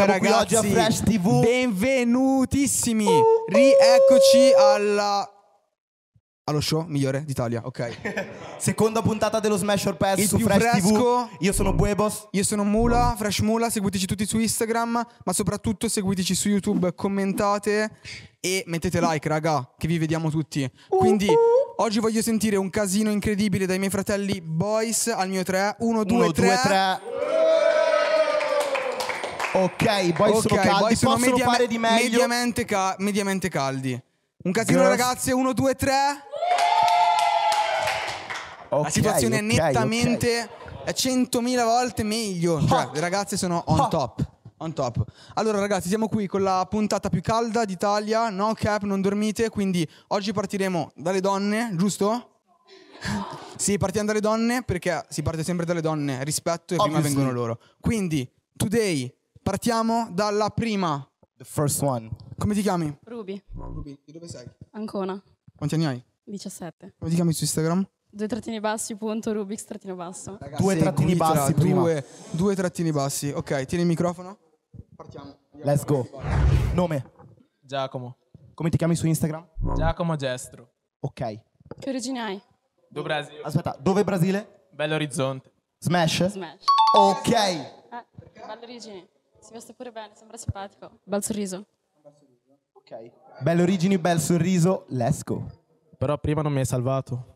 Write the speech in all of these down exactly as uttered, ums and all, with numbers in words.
siamo ragazzi, qui oggi a Fresh tivù. Benvenutissimi. Rieccoci alla allo show migliore d'Italia, ok. Seconda puntata dello Smash or Pass Il su più Fresh fresco. tivù. Io sono Buebos. Io sono Mula, Fresh Mula, seguiteci tutti su Instagram, ma soprattutto seguiteci su YouTube, commentate e mettete like, raga, che vi vediamo tutti. Quindi oggi voglio sentire un casino incredibile dai miei fratelli Boys al mio tre. Uno, due, tre. Ok, Boys sono Ok, caldi, Boys sono possono mediame- fare di meglio. mediamente, ca- mediamente caldi. Un casino, Girls. ragazzi, uno, due, tre. Ok, La situazione ok, è nettamente è centomila volte meglio. Cioè, le ragazze sono on Ah. top. On top. Allora, ragazzi, siamo qui con la puntata più calda d'Italia. No cap, non dormite. Quindi oggi partiremo dalle donne, giusto? Sì, partiamo dalle donne perché si parte sempre dalle donne. Rispetto e prima Obviously. vengono loro. Quindi, today, partiamo dalla prima. The first one. Come ti chiami? Ruby, Ruby, di dove sei? Ancona, Quanti anni hai? diciassette. Come ti chiami su Instagram? Due trattini bassi, punto, Rubix, trattino basso. Ragazzi, Due trattini seguitela, bassi prima. Due, due trattini bassi. Ok, tieni il microfono. Partiamo. Let's go. Nome. Giacomo. Come ti chiami su Instagram? Giacomo Gestro. Ok. Che origini hai? Do Brasile. Aspetta, dove Brasile? Bello Orizzonte. Smash? Smash. Ok. Eh, belle origini. Si veste pure bene, sembra simpatico. Bel sorriso. Ok. Belle origini, bel sorriso. Let's go. Però prima non mi hai salvato.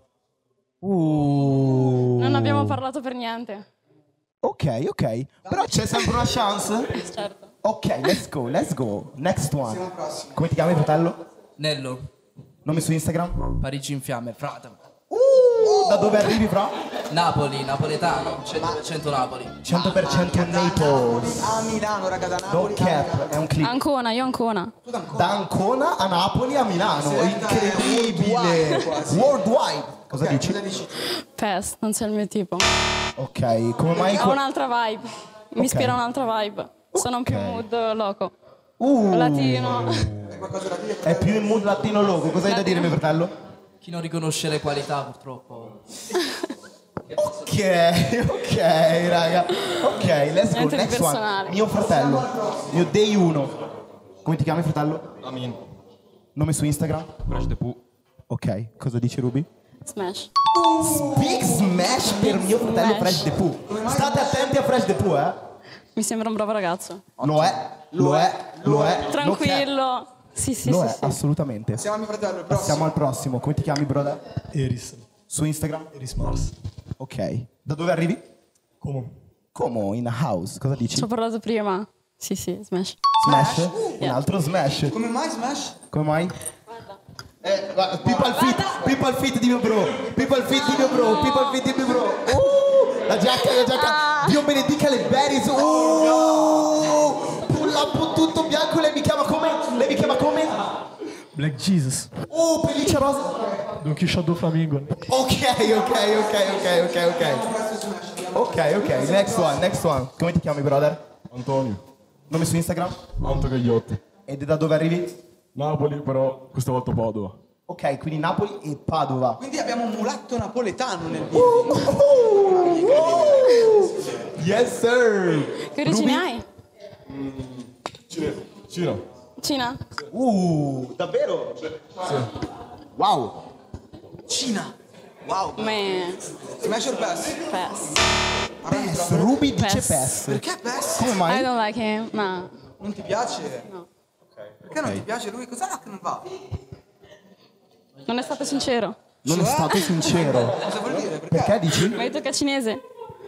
Uh. Non abbiamo parlato per niente. Ok, ok. Però c'è sempre una chance. Certo. Ok, let's go, let's go. Next one. Come ti chiami, fratello? Nello, Nome su Instagram? Parigi in fiamme, frate. Uh, da dove arrivi, fra? Napoli, napoletano, cento per cento Napoli. cento per cento Naples. A Milano, raga, da No Napoli. cap, è un clip. Ancona, io Ancona. Da Ancona a Napoli a Milano. Incredibile. Worldwide. Cosa dici? Pass, non sei il mio tipo. Ok, come mai... Ho que- un'altra vibe. Mi Ok. ispira un'altra vibe. Sono più Ok. mood loco. Uh, Latino. È più in mood latino loco. Cosa hai da dire, mio fratello? Chi non riconosce le qualità, purtroppo. Ok, ok, raga. Ok, let's go. Niente di Next one. personale. Mio fratello. Mio day uno. Come ti chiami, fratello? Amin. Nome su Instagram? Fresh de Pooh. Ok, cosa dici, Ruby? Smash. Big smash per mio fratello Smash. Fresh de Pooh. State attenti a Fresh de Pooh, eh? Mi sembra un bravo ragazzo. Lo è, lo è, lo è. Tranquillo. Sì, sì, Lo sì, è, sì. assolutamente. Siamo a mio fratello, il prossimo. Passiamo al prossimo. Come ti chiami, brother? Eris. Su Instagram? Eris Mars. Ok. Da dove arrivi? Come? Come? In house. Cosa dici? Ci ho parlato prima. Sì, sì, Smash. Smash? Un altro smash. Come mai Smash? Come mai? Eh, guarda, people fit, people fit di mio bro, people fit di mio bro, people fit di mio bro. Uh, la giacca, la giacca. Dio benedica le berries. Uh, pull up tutto bianco, lei mi chiama come? Lei mi chiama come? Black Jesus. Uh, pelliccia rosa. Don Quixote Flamingo. Ok, ok, ok, ok, ok, ok. Ok, ok, next one, next one. Come ti chiami, brother? Antonio. Nome su Instagram? Anto Gagliotti. E da dove arrivi? Napoli, però questa volta Padova. Ok, quindi Napoli e Padova. Quindi abbiamo un mulatto napoletano nel video. Uh, uh, uh. Yes, sir. Che origini Ruby? hai? Cina. Cina. Cina? Uh, davvero? Wow. Cina. Wow. Man. Smash or pass? Pass. Pass. Ruby dice Pass. pass. Perché pass? Come I mai? don't like him. No. Non ti piace? No. Perché non ti piace lui? Cos'ha che non va? Non è stato sincero. Non è stato sincero. Cosa vuol dire? Perché? Perché dici? Mi hai detto che è cinese.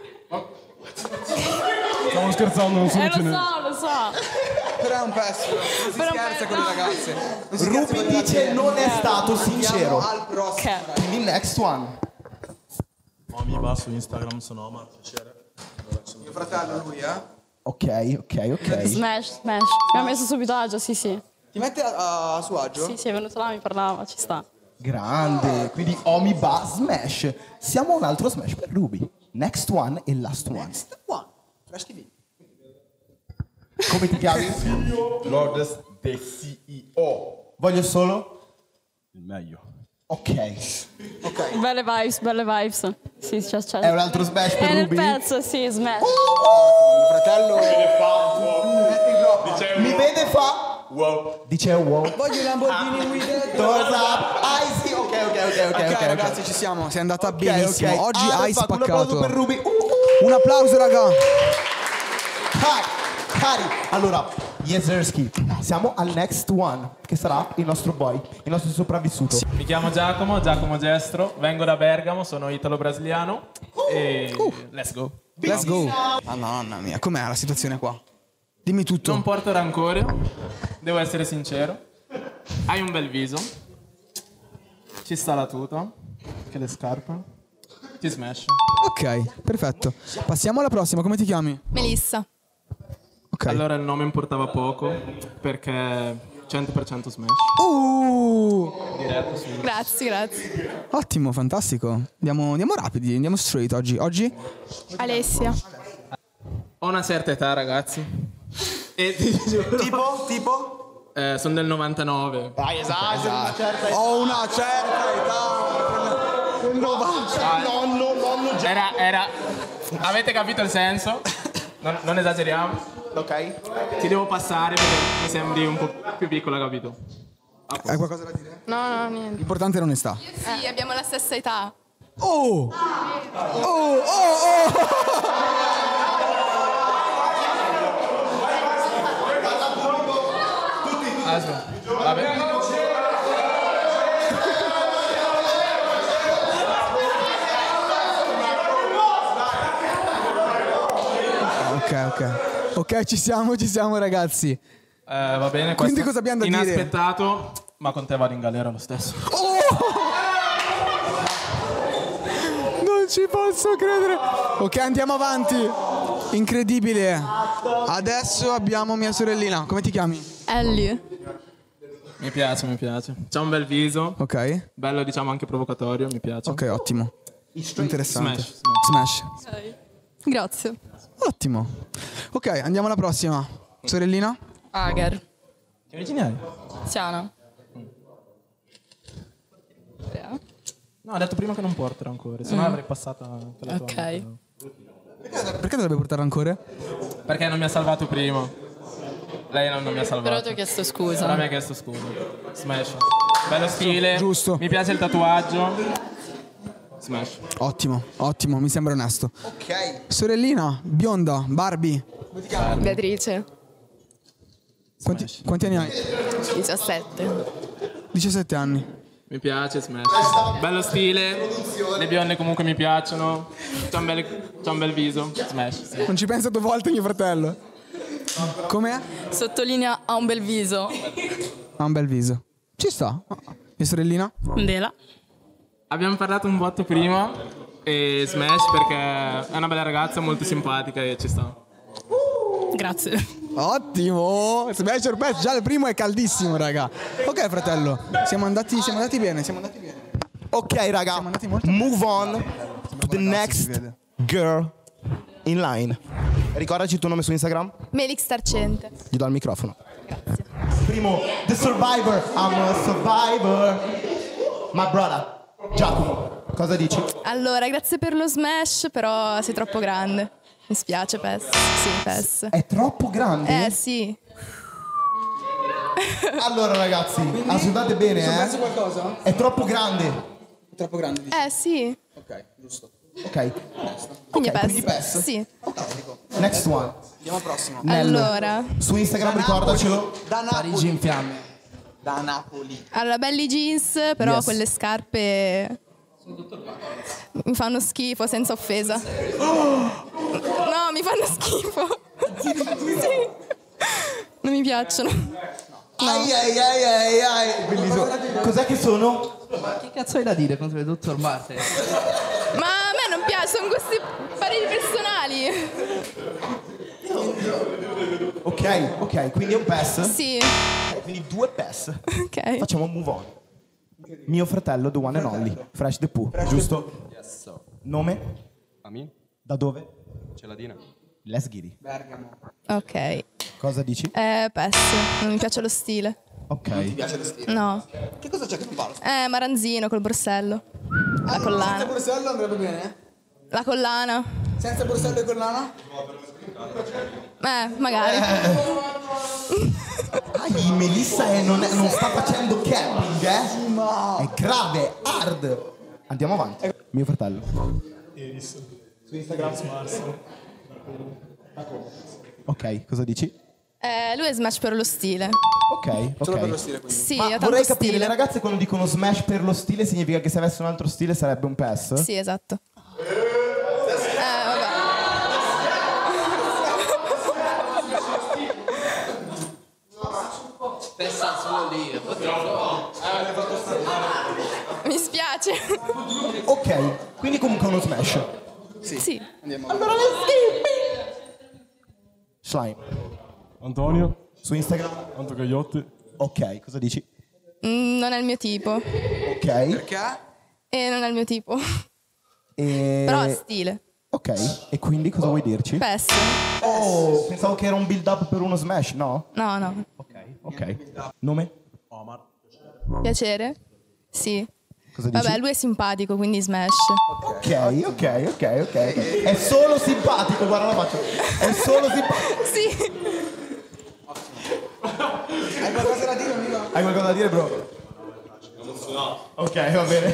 Stiamo scherzando, non sono Eh, lo cinese. so, lo so. Però è un pass. Non si Però scherza un con le pass, no. ragazze. Non si scherza con Ruby le dice ragazze. non è stato Andiamo sincero. al prossimo. Ok. Quindi next one. Mi va su Instagram, sono Omar, piacere. Mio fratello lui, eh? Ok, ok, ok. Smash, smash. Mi ha messo subito agio, sì, sì. Ti mette a, a suo agio? Sì, sì, è venuto là, mi parlava, ci sta. Grande. Quindi Omi ba smash. Siamo a un altro smash per Ruby. Next one e last one. Next one. Fresh T V. Come ti chiami? Lourdes de C E O. Voglio solo? Il meglio. Ok. Ok. Belle vibes, belle vibes. Sì, c'è, c'è. È un altro smash per È nel Ruby? pezzo, sì, smash. Mio fratello. Metti il drop, Mi vede fa... Wow. Dice wow. Voglio i Lamborghini with Thumbs up. I see. Ok, ok, ok, ok. Ok, ok, ragazzi, ci siamo. Sei andata benissimo. ok. Oggi Ah, hai fa- Un applauso spaccato. per Ruby. Uh, uh. Un applauso, raga. Cari, cari. Allora, Jezerski, siamo al next one, che sarà il nostro boy, il nostro sopravvissuto. Mi chiamo Giacomo, Giacomo Gestro, vengo da Bergamo, sono italo-brasiliano e let's go. Let's go. Madonna mia, com'è la situazione qua? Dimmi tutto. Non porto rancore, devo essere sincero. Hai un bel viso, ci sta la tuta, che le scarpe, ti smash. Ok, perfetto. Passiamo alla prossima. Come ti chiami? Melissa. Ok. Allora il nome importava poco perché cento per cento smash. Uh, Diretto su. Grazie, grazie. ottimo, fantastico. Andiamo, andiamo rapidi, andiamo straight oggi. Oggi? Alessia. Ho una certa età, ragazzi. E ti giuro, Tipo, tipo? eh, sono del novantanove. Dai, esatto, una certa Ho una certa età. Nonno, nonno già. Era, era. Avete capito il senso? Non, non esageriamo. Ok. Ti devo passare perché mi sembri un po' più piccola, capito? Hai qualcosa da dire? No, no, niente. L'importante è l'onestà. Sì, abbiamo la stessa età. Oh! Oh, oh, oh! Aspetta. Vabbè. Ok, ok. Ok, ci siamo, ci siamo ragazzi. Eh, va bene. Quindi questo cosa abbiamo da dire? Inaspettato, ma con te vado in galera lo stesso. Non ci posso credere. Ok, andiamo avanti. Incredibile. Adesso abbiamo mia sorellina. Come ti chiami? Ellie. Mi piace, mi piace. C'ha un bel viso. Ok. Bello, diciamo, anche provocatorio, mi piace. Ok, ottimo. Interessante. Smash, smash. Smash. Grazie. Ottimo. Ok, andiamo alla prossima. Sorellina? Agar. Che originale? Tiana. No, ha detto prima che non porta rancore, se no avrei passata per la tua. Ok. Perché dovrebbe portare rancore? Perché non mi ha salvato prima. Lei non, non mi ha salvato. Però ti ho chiesto scusa. Però mi ha chiesto scusa. Smash. Bello stile. Giusto. Mi piace il tatuaggio. Smash. Ottimo, ottimo, mi sembra onesto. Ok. Sorellina, bionda, Barbie. Beatrice. Quanti, quanti anni hai? diciassette. diciassette anni. Mi piace Smash. Bello stile. Le bionde comunque mi piacciono. C'ha un bel, c'ha un bel viso. Smash. Sì. Non ci pensa due volte mio fratello. Com'è? Sottolinea ha un bel viso. Ha un bel viso. Ci sta. Mia sorellina? Ndela. Abbiamo parlato un botto prima. E Smash perché è una bella ragazza, molto simpatica e ci sta. Grazie. Ottimo. Smash or Pass, già il primo è caldissimo, raga. Ok, fratello. Siamo andati, siamo andati bene, siamo andati bene. Ok, raga. Siamo andati molto Move on to the ragazzi, si next vede. girl in line. Ricordaci il tuo nome su Instagram? Melix Tarcente. Gli do il microfono. Grazie. Primo, the survivor. I'm a survivor. My brother. Giacomo, cosa dici? Allora, grazie per lo smash, però sei troppo grande. Mi spiace, Pes. Sì, Pes. È troppo grande? Eh, sì. Allora ragazzi, ascoltate bene, eh. qualcosa? È troppo grande. Troppo grande. Eh, sì. Ok, giusto. Ok. Quindi Ok, Pes. quindi Pes. Sì. Next one. Andiamo al prossimo. Nello. Allora. Su Instagram ricordacelo. Da Parigi in fiamme. Da Napoli. Allora, belli jeans, però Yes. quelle scarpe mi fanno schifo, senza offesa. No, mi fanno schifo. Sì. Non mi piacciono. Ai ai ai ai ai. Bellissimo. Cos'è che sono? Che cazzo hai da dire contro il dottor Marte? Ma a me non piace, sono gusti pareri personali. Ok, ok, quindi è un pass. Sì. Ok, quindi due pass. Ok. Facciamo un move on. Mio fratello, the one and only, Fresh the Pooh, giusto? Yes, so. Nome? Ami? Da dove? Celadina. Les Ghiri. Ok. Cosa dici? Eh, Pes. Non mi piace lo stile. Ok. No. Che cosa c'è che non parlo? Eh, maranzino col borsello. La collana. borsello andrebbe bene? La collana. Senza borsello e collana? Eh, magari. Ai, Melissa è- non, è- non sta facendo capping, eh? È grave, hard. Andiamo avanti. Mio fratello. Su Instagram sparso. Ok, cosa dici? Eh, lui è Smash per lo stile. Ok, ok. Solo per lo stile, quindi. Sì, Ma ha tanto vorrei capire, stile. le ragazze quando dicono smash per lo stile significa che se avesse un altro stile sarebbe un pass? Sì, esatto. Eh, vabbè. Pensa solo lì. Mi spiace. Ok, quindi comunque uno smash. Sì. Allora let's Slime. Antonio, Su Instagram? Anto Cagliotti. Ok, cosa dici? Mm, non è il mio tipo. Ok. Perché? E non è il mio tipo. E... Però ha stile. Ok, e quindi cosa vuoi dirci? Pes. Oh, pensavo che era un build up per uno smash, no? No, no. Ok, ok. Nome? Piacere? Sì. Cosa dici? Vabbè, lui è simpatico, quindi Smash. Ok, ok, ok, ok. È solo simpatico, guarda la faccia. È solo simpatico. Sì. Hai qualcosa da dire, amico? Hai qualcosa da dire, bro? Ok, va bene.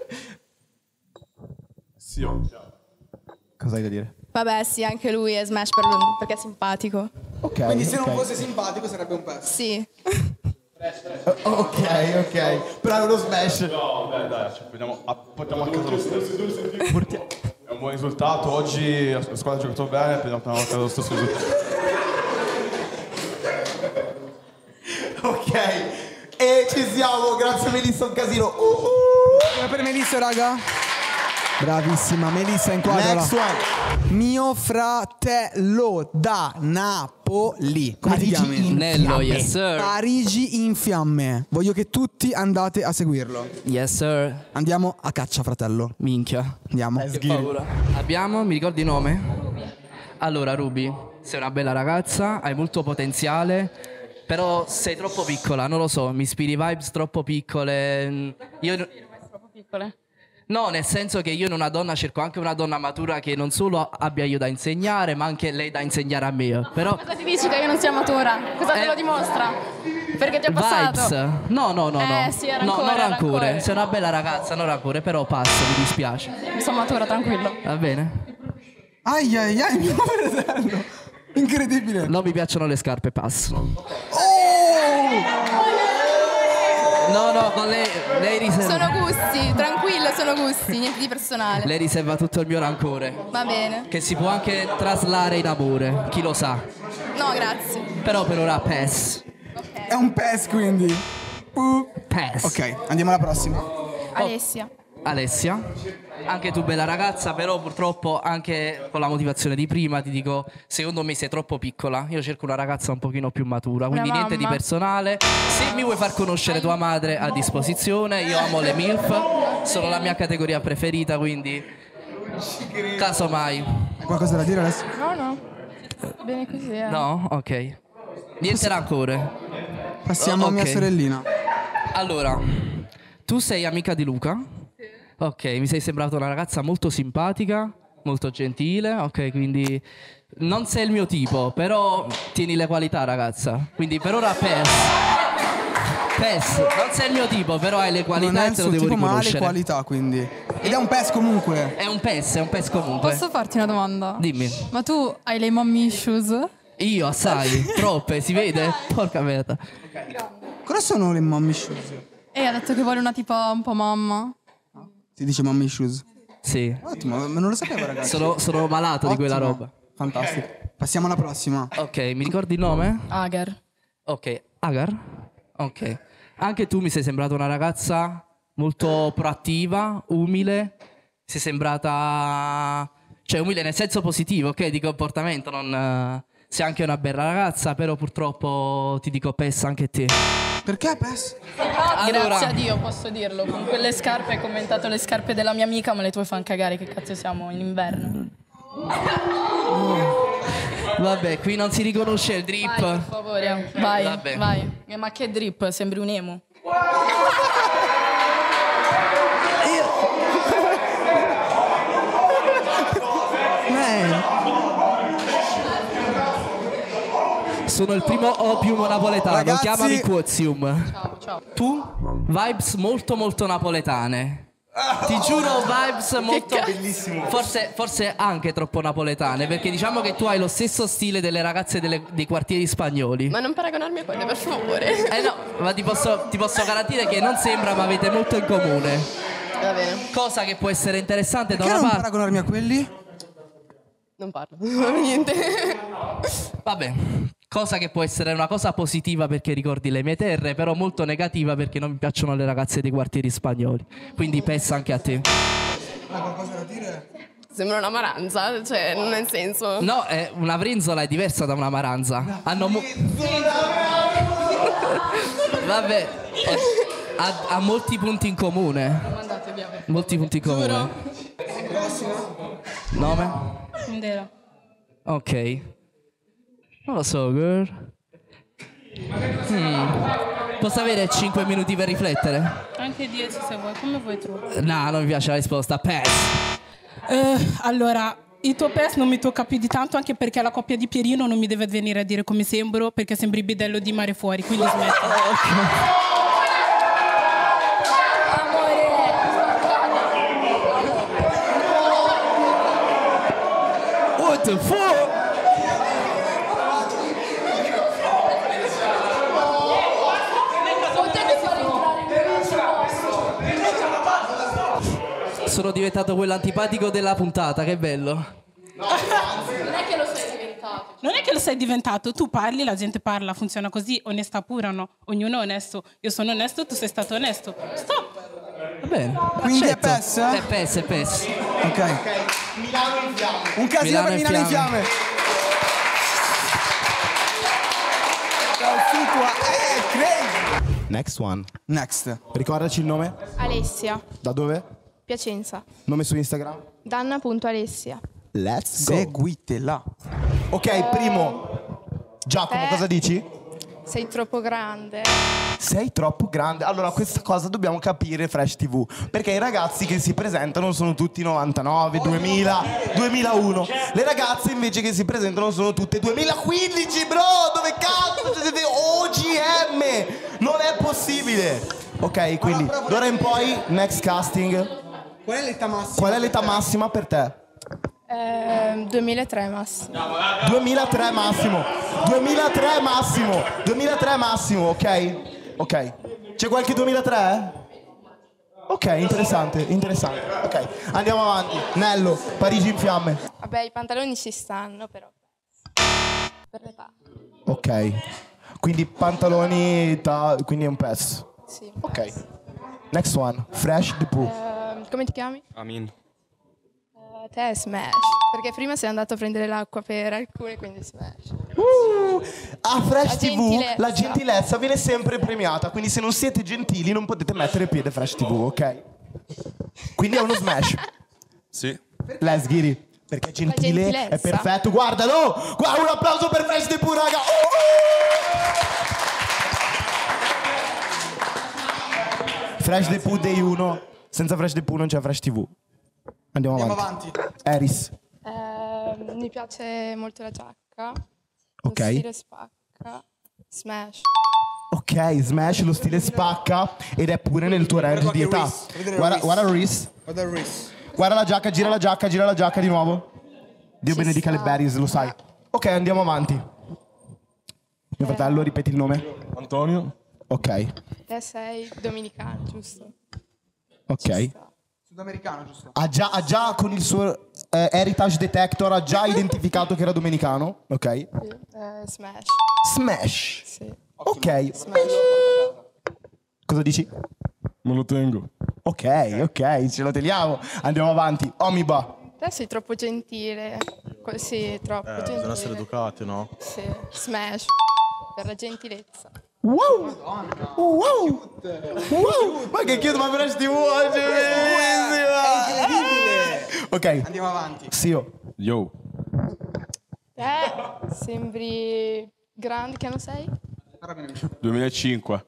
Sì, oh. Cosa hai da dire? Vabbè, sì, anche lui è Smash per lo- perché è simpatico. Ok. Quindi se non ok. fosse simpatico sarebbe un pezzo. Sì. Ok, ok. Però è uno smash. No, dai, dai, ci portiamo a, portiamo a casa lo stesso. È un buon risultato. Oggi la squadra ha giocato bene, portiamo a casa lo stesso risultato. Ok. E ci siamo, grazie Melissa, un casino. Uh, uh. Come per Melissa, raga? Bravissima, Melissa, inquadrala. Next one. Mio fratello da Napoli. Come ti Parigi chiami? in Nello, fiamme. yes sir. Parigi in fiamme. Voglio che tutti andate a seguirlo. Yes sir. Andiamo a caccia, fratello. Minchia. Andiamo. Let's Che go. paura. Abbiamo, mi ricordi il nome? Allora, Ruby, sei una bella ragazza, hai molto potenziale, però sei troppo piccola, non lo so, mi ispiri vibes troppo piccole. Io Troppo piccole. no, nel senso che io in una donna cerco anche una donna matura che non solo abbia io da insegnare, ma anche lei da insegnare a me. Però Cosa ti dici che io non sia matura? Cosa te Eh. lo dimostra? Perché ti è passato? vibes. No, no, no, no. Eh, sì, è no, rancore, non è rancore. rancore. Sei una bella ragazza, non rancore, però passo, mi dispiace. Sono matura, tranquillo. Va bene? Ai ai ai, mio fratello. Incredibile. Non mi piacciono le scarpe, passo. No, no, con lei, lei riserva. Sono gusti, tranquillo, sono gusti, niente di personale. Lei riserva tutto il mio rancore. Va bene. Che si può anche traslare in amore, chi lo sa. No, grazie. Però per ora pass. È un pes, quindi. Uh. Pass. Ok, andiamo alla prossima. Alessia. Alessia, anche tu bella ragazza, però purtroppo anche con la motivazione di prima ti dico, secondo me sei troppo piccola. Io cerco una ragazza un pochino più matura, quindi Una niente di mamma. personale. Se mi vuoi far conoscere tua madre a disposizione, io amo le MILF, sono la mia categoria preferita, quindi casomai. Hai qualcosa da dire adesso? No, no. Bene così, eh. No? Ok. Niente rancore. Passiamo Oh, a mia ok. sorellina. Allora, tu sei amica di Luca? Ok, mi sei sembrata una ragazza molto simpatica, molto gentile, ok, quindi non sei il mio tipo, però tieni le qualità, ragazza. Quindi per ora PES. PES, non sei il mio tipo, però hai le Non qualità è e il te suo lo devo tipo, ma ha le riconoscere. qualità, quindi. Ed è un pes comunque. È un PES, è un PES comunque. Posso farti una domanda? Dimmi. Ma tu hai le mommy issues? Io assai, troppe, si vede? Porca merda. Cosa sono le mommy shoes? E ha detto che vuole una tipa un po' mamma. Si dice mommy shoes. Sì. Ottimo, ma non lo sapevo, ragazzi. Sono, sono malato di quella Ottimo. roba. Fantastico. Passiamo alla prossima. Ok, mi ricordi il nome? Agar. Ok, Agar? Ok. Anche tu mi sei sembrata una ragazza molto proattiva, umile. Sei sembrata... Cioè, umile nel senso positivo, ok? Di comportamento, non... eh, sei anche una bella ragazza, però purtroppo ti dico pessa anche te. Perché pes? Allora- Grazie a Dio posso dirlo. Con quelle scarpe hai commentato le scarpe della mia amica, ma le tue fanno cagare. Che cazzo siamo in inverno? Vabbè, qui non si riconosce il drip. Vai, per favore. Vai, Vabbè. vai. Eh, Ma che drip? Sembri un emo. Eh, sono il primo opium napoletano, Ragazzi- chiamami Quozium. Ciao, ciao. Tu? Vibes molto molto napoletane. Ti giuro, vibes molto Bellissimo. Forse, forse anche troppo napoletane, perché diciamo che tu hai lo stesso stile delle ragazze delle- dei quartieri spagnoli. Ma non paragonarmi a quelle, per favore. Eh no, ma ti posso, ti posso garantire che non sembra, ma avete molto in comune. Va bene, Cosa che può essere interessante da Perché una non parte. paragonarmi a quelli? non parlo. Niente. Vabbè, cosa che può essere una cosa positiva perché ricordi le mie terre, però molto negativa perché non mi piacciono le ragazze dei quartieri spagnoli. Quindi pesa anche a te. Sembra una maranza, cioè, non ha senso. No, eh, una brinzola è diversa da una maranza. Hanno mo- Vabbè, eh, ha, ha molti punti in comune. Mandate via. Molti punti in comune. Nome? Indera. Ok. Non lo so, girl. Hmm. Posso avere cinque minuti per riflettere? Anche dieci se vuoi, come vuoi tu. No, non mi piace la risposta. Pass. Eh, allora, il tuo pes non mi tocca più di tanto, anche perché la coppia di Pierino non mi deve venire a dire come sembro, perché sembri bidello di mare fuori, quindi smetti. What the fuck? Sono diventato quello antipatico della puntata, che bello. Non è che lo sei diventato. Non è che lo sei diventato, tu parli, la gente parla, funziona così, onesta pura o no? Ognuno è onesto, io sono onesto, tu sei stato onesto. Stop! Va bene. Quindi è accetto. PES? È PES, è PES. Ok. Milano in fiamme. Un casino Milano per in Milano in fiamme. fiamme. Ciao Fitua. Eh, crazy. Next one. Next. Ricordaci il nome? Alessia, Da dove? Piacenza. Nome su Instagram? Danna.alessia. Let's go. Seguitela. Ok, primo. Giacomo, Eh. cosa dici? Sei troppo grande. Sei troppo grande. Allora, questa cosa dobbiamo capire Fresh ti vu. Perché i ragazzi che si presentano sono tutti novantanove, duemila, duemilauno. Le ragazze invece che si presentano sono tutte duemilaquindici, bro! Dove cazzo siete? O G M! Non è possibile! Ok, quindi d'ora in poi, next casting. Qual è l'età massima? Qual è l'età massima per te? Eh, duemilatré massimo. duemilatré massimo. duemilatré massimo. duemilatré massimo, ok? Ok. C'è qualche duemilatré? Ok, interessante, interessante. Ok, andiamo avanti. Nello, Parigi in fiamme. Vabbè, i pantaloni ci stanno, però. Per l'età. Ok. Quindi pantaloni, ta- quindi è un pezzo. Sì. Ok. Next one. Fresh the Pooh. Eh, come ti chiami? Amin. Eh, te è Smash. Perché prima sei andato a prendere l'acqua per alcune, quindi Smash. Uh, a Fresh La ti vu gentilezza. la gentilezza viene sempre premiata, quindi se non siete gentili non potete mettere piede Fresh ti vu, ok? Quindi è uno smash. Sì. Let's get it. Perché gentile è gentilezza. perfetto, guardalo! Guarda, un applauso per Fresh ti vu, raga! Oh! Fresh the Pooh Day uno. Senza Fresh the Pooh non c'è Fresh ti vu. Andiamo, Andiamo avanti. avanti. Eris. Eh, mi piace molto la giacca. Ok. Lo stile spacca. Smash. Ok, Smash, lo stile spacca ed è pure nel tuo range di età. Guarda, guarda Reese. Guarda il Reese. Guarda la giacca, gira la giacca, gira la giacca di nuovo. Dio benedica le berries, lo sai. Ok, andiamo avanti. Mio fratello, ripeti il nome. Antonio. Ok, Te sei dominicano, giusto? ok. Sudamericano, giusto? Ha già, ha già con il suo eh, Heritage Detector, ha già identificato che era dominicano. Ok. Sì. Eh, smash. Smash. Sì. Ok. Smash. Cosa dici? Me lo tengo. Ok, ok, ce lo teniamo. Andiamo avanti. Omiba. Te sei troppo gentile. Co- Sì, troppo Eh, gentile. bisogna essere educati, no? Sì. Smash. Per la gentilezza. Wow! Wow! Wow! Ma che cute, ma Fresh ti vu oggi è bellissima! Incredibile! Ok, Andiamo avanti. Sio. Yo. Te sembri grande, che anno sei? duemilacinque.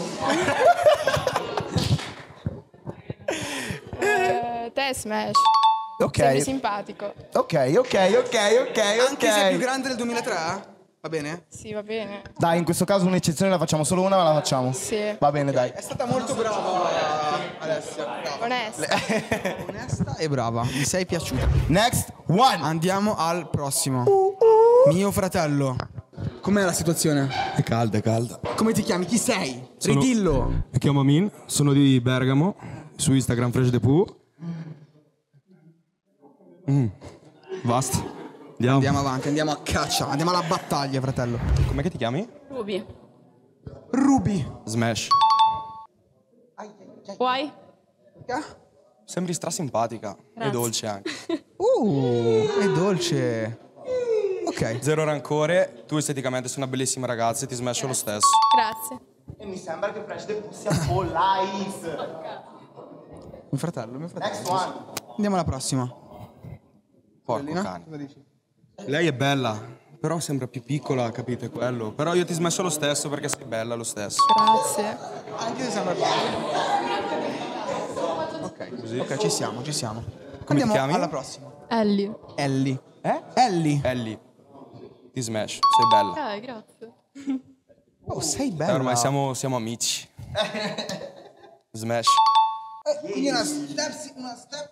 Eh, te Smash. Ok. Sembri simpatico. Ok, ok, ok, ok, Anche se è più ok. grande del duemilatré? Va bene? Sì, va bene. Dai, in questo caso un'eccezione la facciamo solo una, ma la facciamo. Sì. Va bene, dai. È stata molto brava Alessia. Brava. Onesta. Onesta e brava. Mi sei piaciuta. Next one. Andiamo al prossimo. Mio fratello. Com'è la situazione? È calda, è calda. Come ti chiami? Chi sei? Sono- Ridillo. Mi chiamo Amin, sono di Bergamo, su Instagram Fresh de Pooh. Mm. Basta. Andiamo. Andiamo avanti, andiamo a caccia, andiamo alla battaglia, fratello. Com'è che ti chiami? Ruby. Ruby. Smash. Why? Sembri strasimpatica. E Grazie. dolce anche. Uh, è dolce. Ok. Zero rancore, tu esteticamente sei una bellissima ragazza e ti smasho lo stesso. Grazie. E mi sembra che Fresh the Pooh sia polite. Mio fratello, mio fratello. Next one. Andiamo alla prossima. Porco cane. Lei è bella, però sembra più piccola, capite quello? Però io ti smasho lo stesso perché sei bella lo stesso. Grazie. Anche se sembra Ok, Così. ok, ci siamo, ci siamo. Come Andiamo ti chiami? alla prossima. Ellie. Ellie. Eh? Ellie. Ellie. Ti smash, sei bella. Ok, grazie. Oh, sei Eh, bella. ormai siamo, siamo amici. Smash. Eh, quindi una step, sì, una step.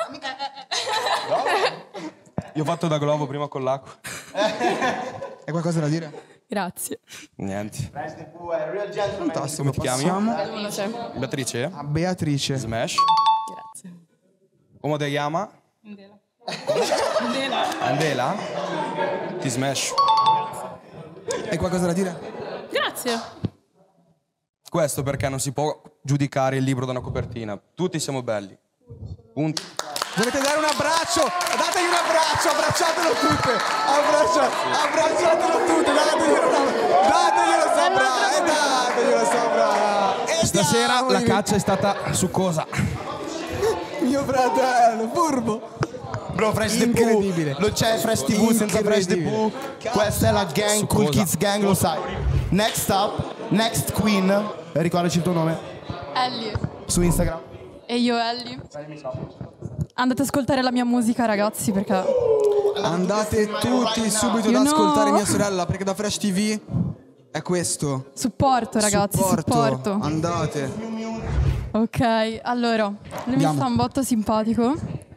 Io ho fatto da globo prima con l'acqua. Hai qualcosa da dire? Grazie. Niente. Fresh the Pooh è real gentleman. Fantastico. Come ti chiami? Passiamo Beatrice. Beatrice? a Beatrice. Smash. Grazie. Come ti chiama? Andela. Andela? Ti smash. Hai qualcosa da dire? Grazie. Questo perché non si può giudicare il libro da una copertina. Tutti siamo belli. Punto. Dovete dare un abbraccio! Dategli un abbraccio! Abbracciatelo tutte! Abbraccia, abbracciatelo tutte! Dateglielo, dateglielo sopra! E dateglielo sopra! E Stasera diamogli- la caccia è stata succosa. Mio fratello, furbo! Bro, Fresh the Pooh. Incredibile. Non c'è Fresh ti vu senza Fresh the Pooh. Questa è la gang, Cool Succosa. Kids Gang, lo sai. Next up, next queen. Ricordaci il tuo nome Ellie. su Instagram. E io Ellie. Andate ad ascoltare la mia musica, ragazzi, perché Andate tutti subito ad You ascoltare know. mia sorella, perché da Fresh T V è questo. supporto, ragazzi, supporto. Andate. Ok, allora, lui mi Andiamo. sta un botto simpatico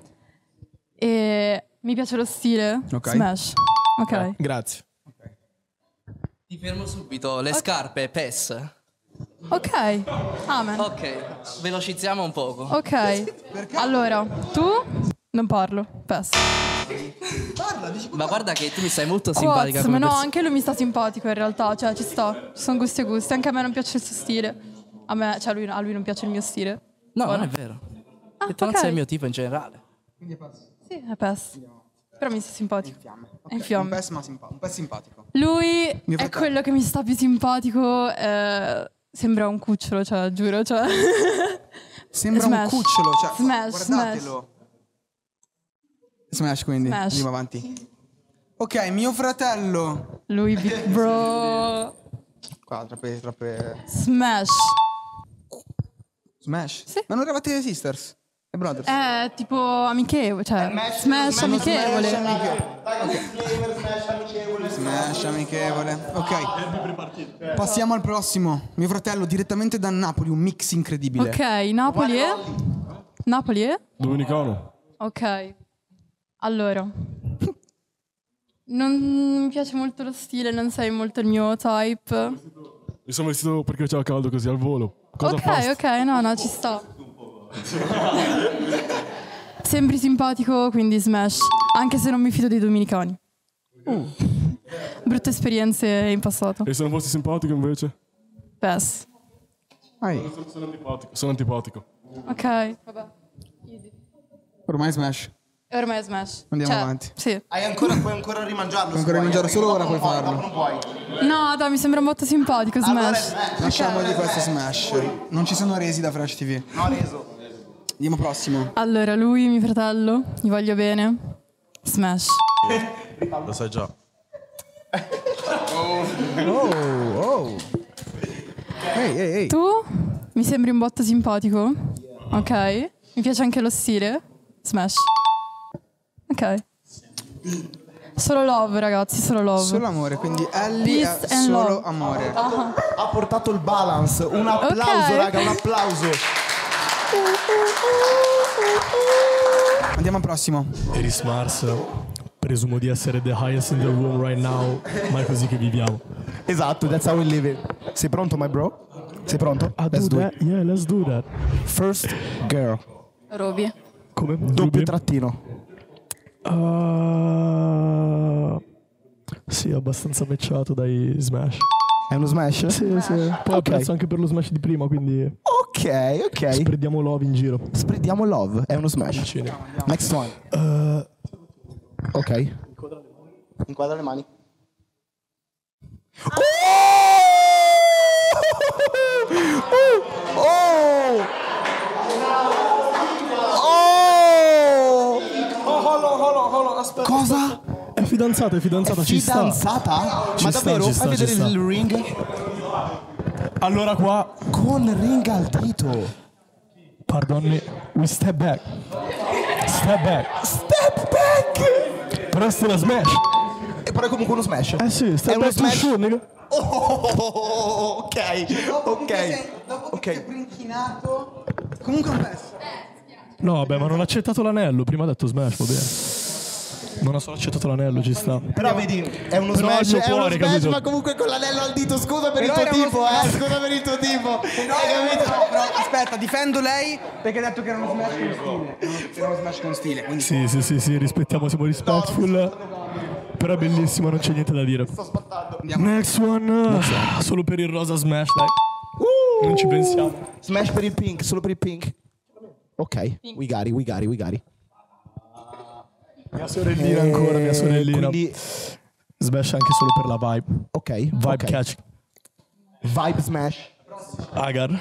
e mi piace lo stile. Ok. Smash. Ok. Grazie. Ti fermo subito. Le scarpe, P E S. Ok. Amen. Ok, velocizziamo un poco. Ok. Allora, tu non parlo. P E S. Ma guarda che tu mi stai molto simpatica Quoz, come ma no, persona. anche lui mi sta simpatico in realtà, cioè ci sta, ci sono gusti e gusti, anche a me non piace il suo stile. A me, cioè a lui, a lui non piace il mio stile. No, O non è vero. Ah, E tu non ok. sei il mio tipo in generale. Sì, è P E S. Però mi sta simpatico. È in Un fiamme. pes, ma simpa- un pes simpatico. Lui Mio è fratello. quello che mi sta più simpatico. eh, sembra un cucciolo, cioè, giuro. Cioè. Sembra Smash. un cucciolo, cioè, Smash, guardatelo. Smash, quindi. Smash. Andiamo avanti. Ok, mio fratello. Lui, big bro. Qua, troppe, troppe... Smash. Smash? Ma non eravate sisters? E brothers? È tipo amichevole, cioè. Smash amichevole. Smash amichevole. Ok. Passiamo al prossimo. Mio fratello direttamente da Napoli, un mix incredibile. Ok, Napoli è? Napoli è? Domenicano. Ok. Allora. Non mi piace molto lo stile, non sei molto il mio type. Mi sono vestito perché c'era caldo così al volo. Cosa Ok, fast? ok, no, no, ci sta. Sembri simpatico, quindi smash. Anche se non mi fido dei dominicani. Uh. Brutte esperienze in passato. E se non fossi simpatico invece? Pass. Sono antipatico. Sono antipatico. Ok, vabbè. Ormai Smash. E ormai è smash. Andiamo Cioè, avanti. Sì. Hai ancora, puoi ancora rimangiarlo. Puoi se ancora vuoi, rimangiare eh, solo perché ora, dopo puoi non farlo. dopo non puoi. No, dai, mi sembra molto simpatico, Allora è smash. Smash. Lasciamogli questo Smash. Non ci sono resi da Fresh T V. No, reso. Andiamo prossimo. Allora, lui, mio fratello, gli voglio bene. Smash. Lo sai già. Oh, oh. Ehi, ehi, ehi. Tu mi sembri un botto simpatico. Ok. Mi piace anche lo stile. Smash. Ok. Solo love, ragazzi, solo love. Solo amore, quindi Ellie Peace è and solo love. amore. Ah. Ha portato il balance. Un applauso, Ok. raga, un applauso. Andiamo al prossimo. Eris Mars, presumo di essere the highest in the room right now, ma è così che viviamo. Esatto, that's how we live it. Sei pronto, my bro? Sei pronto? Ah, Let's do do that? it. Yeah, let's do that. First girl. Roby. Come? Doppio Ruby? trattino. Uh, sì, abbastanza matchato dai Smash. È uno smash? Sì, sì. Poi Ok. apprezzo anche per lo Smash di prima, quindi Ok, ok. spreadiamo love in giro. Spreadiamo love. È uno smash. Next one. Uh, Ok. Inquadra le mani. Oh! Oh! aspetta. Cosa? È fidanzata, è fidanzata, È ci sta. fidanzata? Ci Ma sta, davvero? ci sta, Fai ci vedere sta. il ring? Allora qua, Con ring al dito. pardonni, we step back. Step back. Step back! Però sta la Smash. E però è comunque uno smash. Eh sì, È step uno back to smash. shoot, nigga. Oh, ok, ok. Dopo che ti sei inchinato. Comunque un pezzo. No, vabbè, ma non ha accettato l'anello. Prima ha detto Smash, va bene. Non ha solo accettato l'anello, ci sta. Però vedi, è uno Però smash, al mio è uno cuore, smash, capito? ma comunque con l'anello al dito. Scusa per Però il tuo era uno tipo, eh. smash. Scusa per il tuo tipo. No, Hai capito? no, però aspetta, difendo lei perché ha detto che era uno smash con stile. Era uno smash con stile. Quindi Sì, sì, sì, sì, rispettiamo, siamo respectful. Però è bellissimo, non c'è niente da dire. Next one. Ah, Solo per il rosa Smash, dai. Non ci pensiamo. Smash per il pink, solo per il pink. Ok, we got it, we got it, we got it. Mia sorellina ancora, mia sorellina. Quindi, Smash anche solo per la vibe. ok. Vibe ok. catch. Vibe smash. Agar.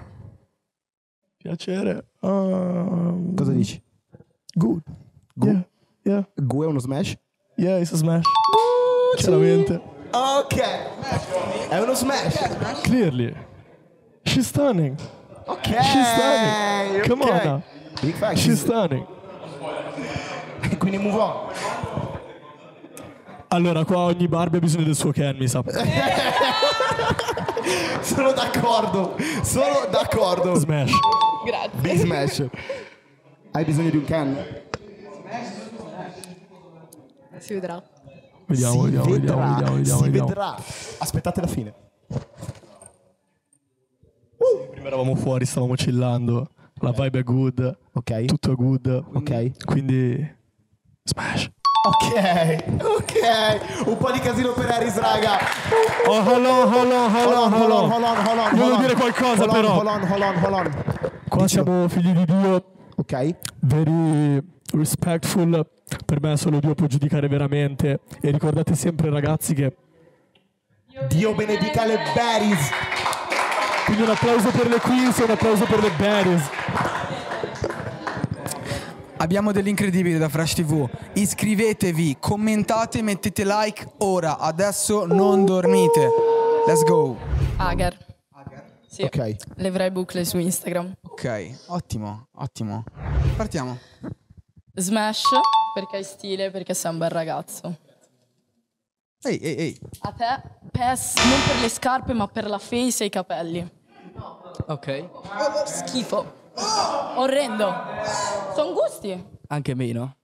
Piacere. Um, Cosa dici? Good. Gu? Yeah. Yeah. Gu è uno smash? Yeah, it's a Smash. Chiaramente. Ok. È uno smash. Clearly. She's stunning. Ok. She's stunning. Come ok. on now. Big fact. She's stunning. Quindi move on. Allora, qua ogni Barbie ha bisogno del suo Ken, mi sa. Sono d'accordo. Sono d'accordo. Smash. Grazie. Big smash. Hai bisogno di un can? Si vedrà. Vediamo, si vediamo, vedrà, vediamo, vediamo, vediamo, si vediamo. vedrà. Aspettate la fine. Prima eravamo fuori, stavamo chillando. La vibe è good. Ok. Tutto è good. Ok. Quindi Smash. Ok, ok. Un po' di casino per Aris, raga. Oh, hold on, hold on, hold on, hold on. hold on, hold on. Volevo hold on. dire qualcosa, Hold on, però. Hold on, hold on, hold on. Qua siamo figli di Dio. Ok. Very respectful. Per me solo Dio può giudicare veramente. E ricordate sempre, ragazzi, che Dio benedica le berries. quindi un applauso per le Queens e un applauso per le Berries. abbiamo dell'incredibile da Fresh tivù. Iscrivetevi, commentate, mettete like ora. Adesso non dormite. Let's go. Agar. Sì. Ok. Levrai bucle su Instagram. Ok, ottimo, ottimo. Partiamo. Smash, perché hai stile, perché sei un bel ragazzo. Ehi, ehi, ehi. A te, Pes, non per le scarpe, ma per la face e i capelli. Ok. Oh, schifo. Orrendo. Sono gusti. Anche meno.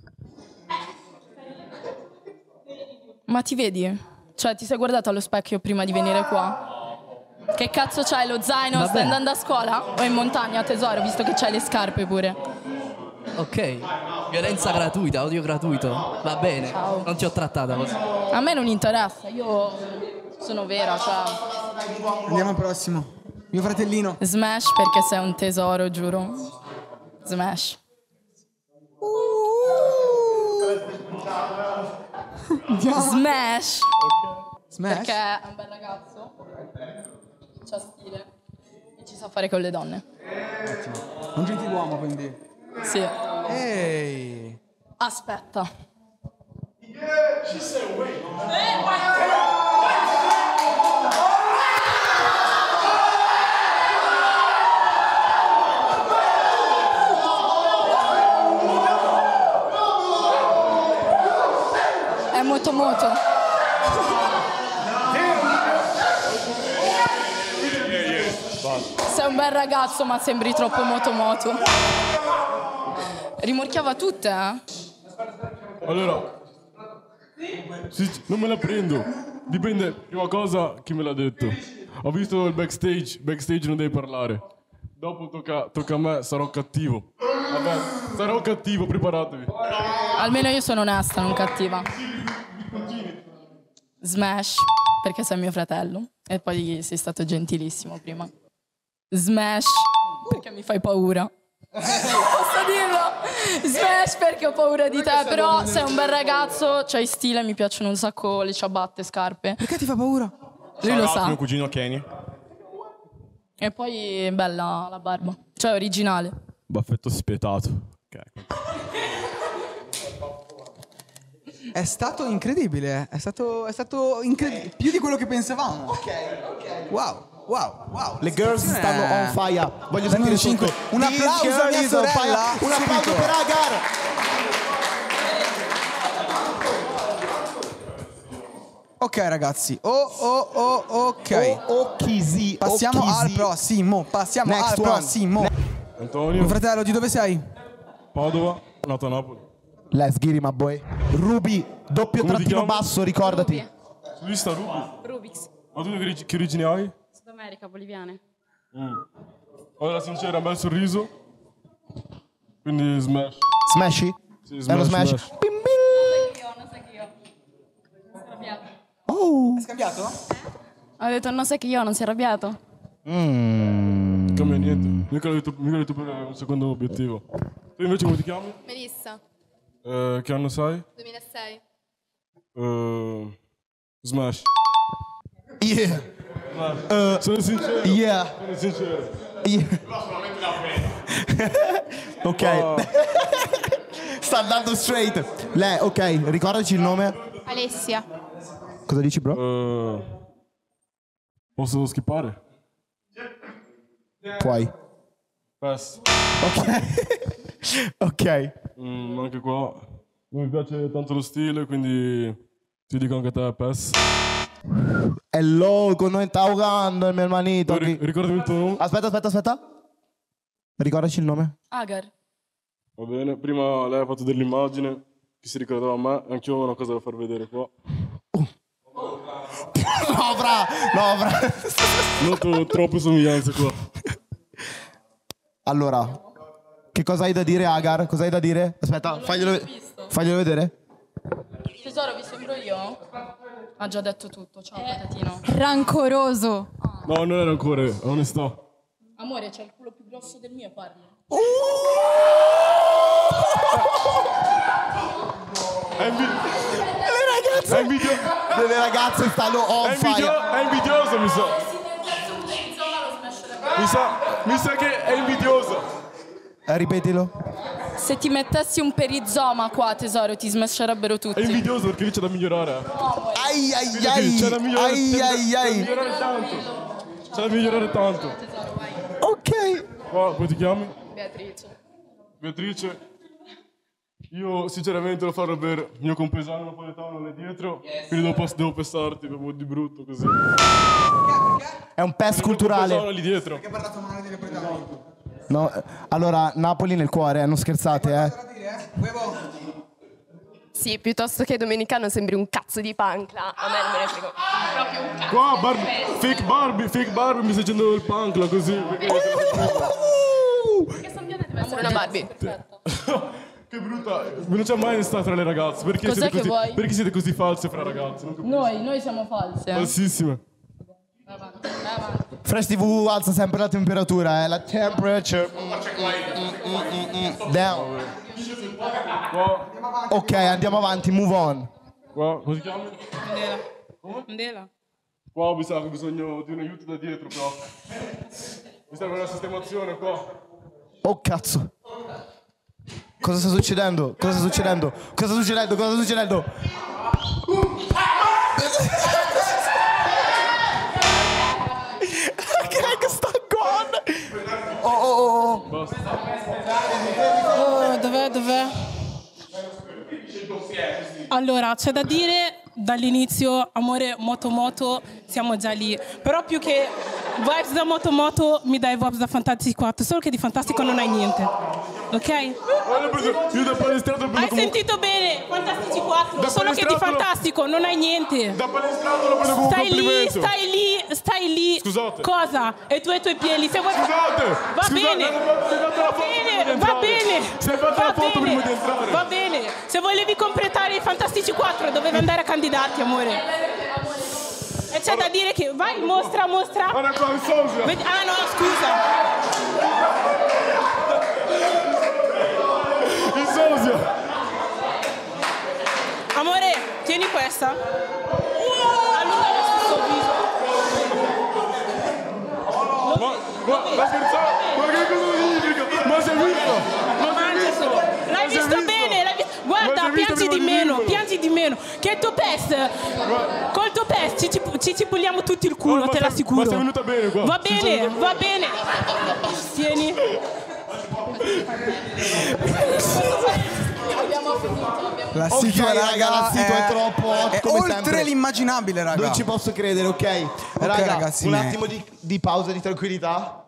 Ma ti vedi? Cioè, ti sei guardato allo specchio prima di venire qua? Che cazzo c'hai, lo zaino? Vabbè. Stai andando a scuola? O in montagna, tesoro, visto che c'hai le scarpe pure? Ok. Violenza gratuita, odio gratuito. Va bene. Ciao. Non ti ho trattata così. A me non interessa, io sono vera, cioè... Andiamo al prossimo. Mio fratellino. Smash perché sei un tesoro, giuro. Smash. Smash. Smash? Perché è un bel ragazzo. C'ha stile. E ci sa fare con le donne. Un gentiluomo, quindi. Sì. Ehi. Aspetta. moto moto. Sei un bel ragazzo, ma sembri troppo moto moto. Rimorchiava tutte, eh? Allora, sì, non me la prendo. Dipende, prima cosa, chi me l'ha detto. Ho visto il backstage, backstage non devi parlare. Dopo tocca, tocca a me, sarò cattivo. Vabbè, sarò cattivo, preparatevi. Almeno io sono onesta, non cattiva. Smash, perché sei mio fratello. E poi sei stato gentilissimo prima. Smash, perché mi fai paura. Posso dirlo? Smash perché ho paura di te. Però sei un bel ragazzo, c'hai stile, mi piacciono un sacco le ciabatte, scarpe. Perché ti fa paura? Lui lo sa. mio cugino Kenny. E poi è bella la barba. Cioè originale. Baffetto spietato. Ok. È stato incredibile. È stato, è stato incredibile. Più di quello che pensavamo. Ok, ok. Wow. Wow, wow. Le girls Eh. stanno on fire. Voglio sentire cinque. tutto. Un This applauso girl a mia is on sorella. fire. Un applauso Subito. per Agar. Ok ragazzi. Oh oh oh ok. Oh, oh Kizzy. Passiamo oh, Kizzy. al prossimo. Passiamo Next al one. prossimo. Antonio. Mio fratello, di dove sei? Padova, nato a Napoli. Let's get it, my boy. Ruby, doppio Come ti trattino chiami? basso, ricordati. Su lista Ruby. Rubix, Ma tu che, origi- che origini hai? Sud America, boliviane. Mm. Allora, sincera, un bel sorriso. Quindi smash. Smashy? Sì, È uno smash. smash. Bim bim. Non sai che io, non sai che io. Non si è arrabbiato. Oh. Hai scambiato? Ho detto non sai che io, non si è arrabbiato. Mm. Cambia niente. Mica l'ho detto, mica l'ho detto per un secondo obiettivo. Tu invece come ti chiami? Melissa, Eh, che anno sai? duemilasei. Eh, smash. Yeah. Uh, sono sincero. Yeah. Sono sincero. Yeah. Ok. Sta andando straight. Lei, ok, ricordaci il nome. Alessia. Cosa dici, bro? Eh, posso skippare? Puoi. Pass. Ok. Ok. Mm, anche qua non mi piace tanto lo stile, quindi ti dico anche a te pass. È loco, non sta giocando il mio hermanito. Ri- ricordami il tuo nome. Aspetta, aspetta, aspetta. Ricordaci il nome. Agar. Va bene, prima lei ha fatto dell'immagine che si ricordava a me, anche io ho una cosa da far vedere qua. No, bra, no, bra. Noto troppe somiglianze qua. Allora, che cosa hai da dire, Agar? Cosa hai da dire? Aspetta, faglielo, faglielo vedere. Tesoro, vi sembro io? Ha già detto tutto, ciao patatino. Rancoroso. No, non era ancora, è onestà. Amore, c'è il culo più grosso del mio, parli. È invi- Le ragazze, è invidio- le ragazze stanno è on invidio- fire. è invidioso, mi sa. Mi sa, mi sa che è invidioso. Eh, ripetilo. Se ti mettessi un perizoma qua, tesoro, ti smasherebbero È tutti. invidioso perché lì c'è da migliorare. Ai ai Quindi ai. c'è da migliorare, Ai c'è da- ai c'è da ai. migliorare tanto. C'è da migliorare tanto. Ok. Qua, come ti chiami? Beatrice. Beatrice. Io sinceramente lo farò per il mio compesano napoletano lì dietro, quindi devo, pass- devo passarti proprio di brutto così. È un pest Il mio culturale. compesano lì dietro. No, eh, allora, Napoli nel cuore, eh, non scherzate, eh. Sì, piuttosto che domenicano sembri un cazzo di pancla. A me non me ne frego. Proprio un cazzo. Qua, Barbie, fake Barbie, fake Barbie, mi stai facendo il pancla così. Perché Perché Sambione deve essere una Barbie. che brutta, non c'è mai sta tra le ragazze. Perché Cos'è siete che così, vuoi? perché siete così false fra ragazze? Non capisco. Noi, noi siamo false. eh. Falsissime. Vai avanti, vai avanti. Fresh T V alza sempre la temperatura, eh. La temperature. Mm, mm, mm, mm. Down. Qua, Ok, andiamo avanti, move on. qua, come si chiama? Mandela. Mandela. Qua mi sa che ho bisogno di un aiuto da dietro qua. Mi serve una sistemazione qua. Oh cazzo. Cosa sta succedendo? Cosa sta succedendo? Cosa sta succedendo? Cosa sta succedendo? Greg sta gone. Oh oh oh. Oh, dov'è, dov'è? Allora, c'è da dire dall'inizio, amore, moto moto, siamo già lì. Però più che vibes da moto moto, mi dai vibes da Fantastic quattro, solo che di fantastico non hai niente. Ok? Io da palestrato Hai sentito bene, Fantastici quattro, solo che di fantastico non hai niente. Da palestrato lo prendo come un Stai lì, complimento. stai lì, stai lì. Scusate. Cosa? E tu e i tuoi piedi. Se vuoi... Scusate. Va Scusate, bene. Va bene, va bene. Si è fatta la foto prima di entrare. Va bene. Se volevi completare i Fantastici quattro dovevi andare a candidarti, amore. E c'è da dire che... Vai, mostra, mostra. Guarda qua, il sosia. Vedi- Ah no, scusa. Il sosia. Amore, tieni questa. Allunga lo stesso viso. Ma, ma, ma scherzate? Ma che cosa significa? Ma si è visto? Ma si è visto? L'hai Ma si è visto visto? bene, l'hai visto. Ma si Guarda, è visto piangi prima di di meno, dirmelo. piangi di meno. Che il tuo pest, col tuo pest ci, ci, ci cipuliamo tutti il culo, Oh, ma te sei- l'assicuro. ma sei venuta bene qua. Va Sei bene, venuta- va bene. Tieni. Abbiamo finito, abbiamo La Ok, situa, raga, la situa è troppo hot, è come oltre sempre. l'immaginabile, raga. Non ci posso credere, ok? Raga, ragazzi, un me- attimo di, di pausa, di tranquillità.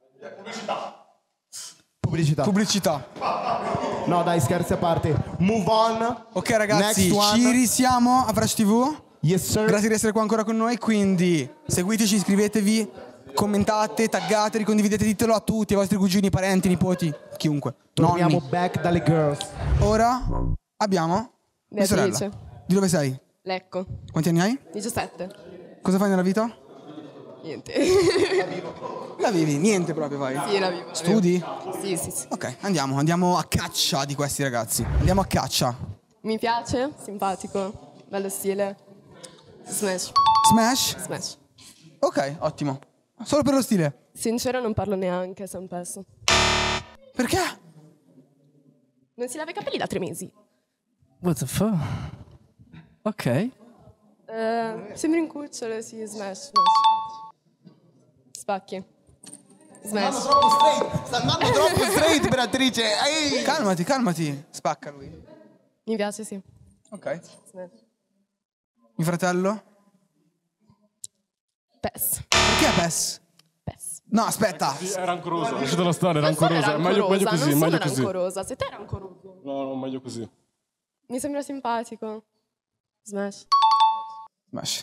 Pubblicità. Pubblicità. No, dai, scherzi a parte. Move on. Ok, ragazzi, Next one. ci risiamo a Fresh T V. Yes, sir. Grazie di essere qua ancora con noi. Quindi seguiteci, iscrivetevi, commentate, taggate, ricondividete, ditelo a tutti, ai vostri cugini, parenti, nipoti, chiunque. Torniamo Nonni. back dalle girls. Ora abbiamo mia Beatrice. sorella. Di dove sei? Lecco. Quanti anni hai? diciassette. Cosa fai nella vita? Niente. La vivi? Niente proprio fai. Sì, la vivo. la Studi? vivo. Sì, sì, sì. Ok, andiamo, andiamo a caccia di questi ragazzi. Andiamo a caccia. Mi piace, simpatico, bello stile. Smash. Smash? Smash. Ok, ottimo. Solo per lo stile. Sincero non parlo neanche, San Pesso. Perché? Non si lava i capelli da tre mesi. What the fuck? Ok. Eh, sembri un cucciolo, sì, smash, smash. Spacchi. Stanno Smash. troppo straight. Sta andando troppo straight, Beatrice. Ehi. Calmati, calmati. Spacca lui. Mi piace, sì. Ok. Smash. Mio fratello? Pes. Perché PES? Pes. No, aspetta. Sì, è rancorosa, lasciatela stare, è Non sono rancorosa. È meglio, meglio rancorosa, così, non sono meglio così. rancorosa. Se te è rancoroso. No, no, meglio così. Mi sembra simpatico. Smash. Smash.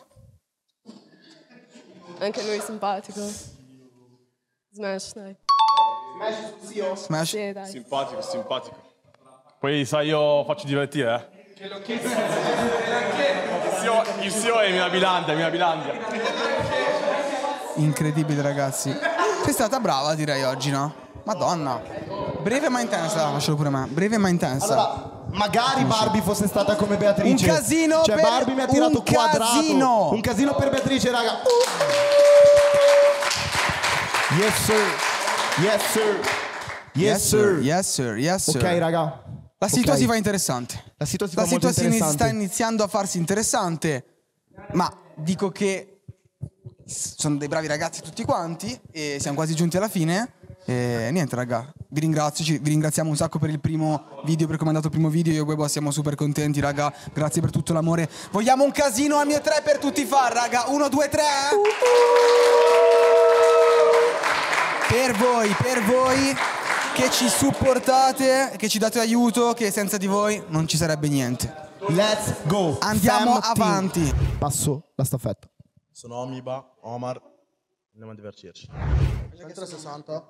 Anche lui simpatico. Smash, dai. Smash. Sì, dai. Simpatico, simpatico. Poi sai, io faccio divertire, eh. Il S E O, il S E O è mia Bilandia, mia Bilandia. Incredibile, ragazzi. Sei stata brava, direi, oggi, no? Madonna. Breve ma intensa, lascialo pure a me. Breve ma intensa. Allora, magari Barbie fosse stata come Beatrice. Un casino Cioè, per- Barbie mi ha tirato un quadrato. casino. Un casino per Beatrice, raga. Yes, sir. Yes, sir. Yes, sir. Yes, sir. Yes, sir. Ok, raga. La situazione Ok. si fa interessante. La situazione si La fa molto situazione interessante. sta iniziando a farsi interessante, ma dico che sono dei bravi ragazzi tutti quanti e siamo quasi giunti alla fine. E niente, raga, vi ringrazio, ci- vi ringraziamo un sacco per il primo video, per come è andato il primo video. Io e Webo siamo super contenti, raga. Grazie per tutto l'amore. Vogliamo un casino al mio tre per tutti far, raga. Uno, due, tre. Per voi, per voi che ci supportate, che ci date aiuto, che senza di voi non ci sarebbe niente. Let's go. Andiamo Fam team. avanti. Passo la staffetta. Sono Omiba, Omar, andiamo a divertirci. trecentosessanta.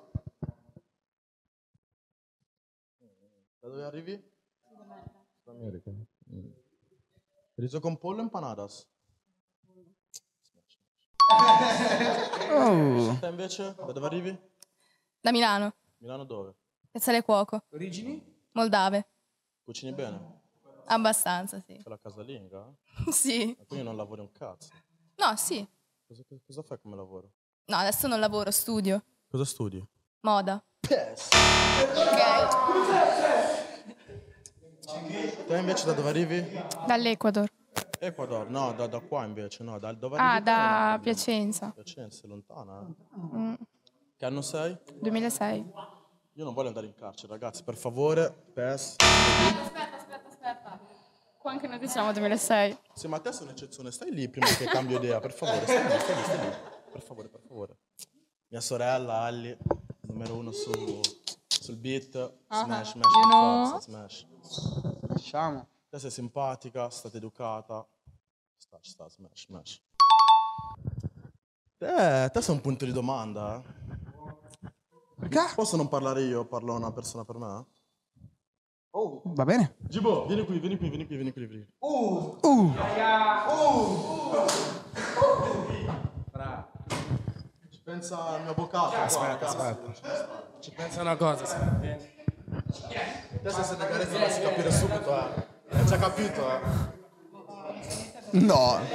Da dove arrivi? Dall'America. Mm. Riso con pollo e empanadas. Oh. Te invece? Da dove arrivi? Da Milano, Milano dove? Piazzale Cuoco. Origini? Moldave. Cucini bene? Abbastanza, sì. Sei la casalinga? Sì. Ma quindi non lavori un cazzo. No, sì. Cosa, cosa fai come lavoro? No, adesso non lavoro, studio. Cosa studi? Moda. Ok. Te invece da dove arrivi? Dall'Ecuador. Ecuador, no, da, da qua invece, no. Da dove Ah, arrivi? da Piacenza. Piacenza, è lontana. eh? Mm, Che anno sei? duemilasei. Io non voglio andare in carcere, ragazzi, per favore, P E S. Aspetta, aspetta, aspetta. Qua anche noi diciamo duemilasei. Sì, ma te sei un'eccezione, stai lì prima che cambio idea, per favore, stai lì, stai lì, stai lì. Per favore, per favore. Mia sorella, Ali, numero uno su, sul beat, Ah, smash, smash, you per know. forza, smash. Lasciamo. Te sei simpatica, state educata. Sta, sta, smash, smash. Te, te sei un punto di domanda, eh? Perché? Posso non parlare io, parlo una persona per me? Oh, va bene. Gibo, vieni qui, vieni qui, vieni qui, vieni qui. Vieni qui. Uh. Uh. Ci pensa al mio avvocato. Aspetta, aspetta. Ci pensa una cosa, se va bene. Te sei senegalese, dovresti capire subito, eh. Hai già capito, eh. No.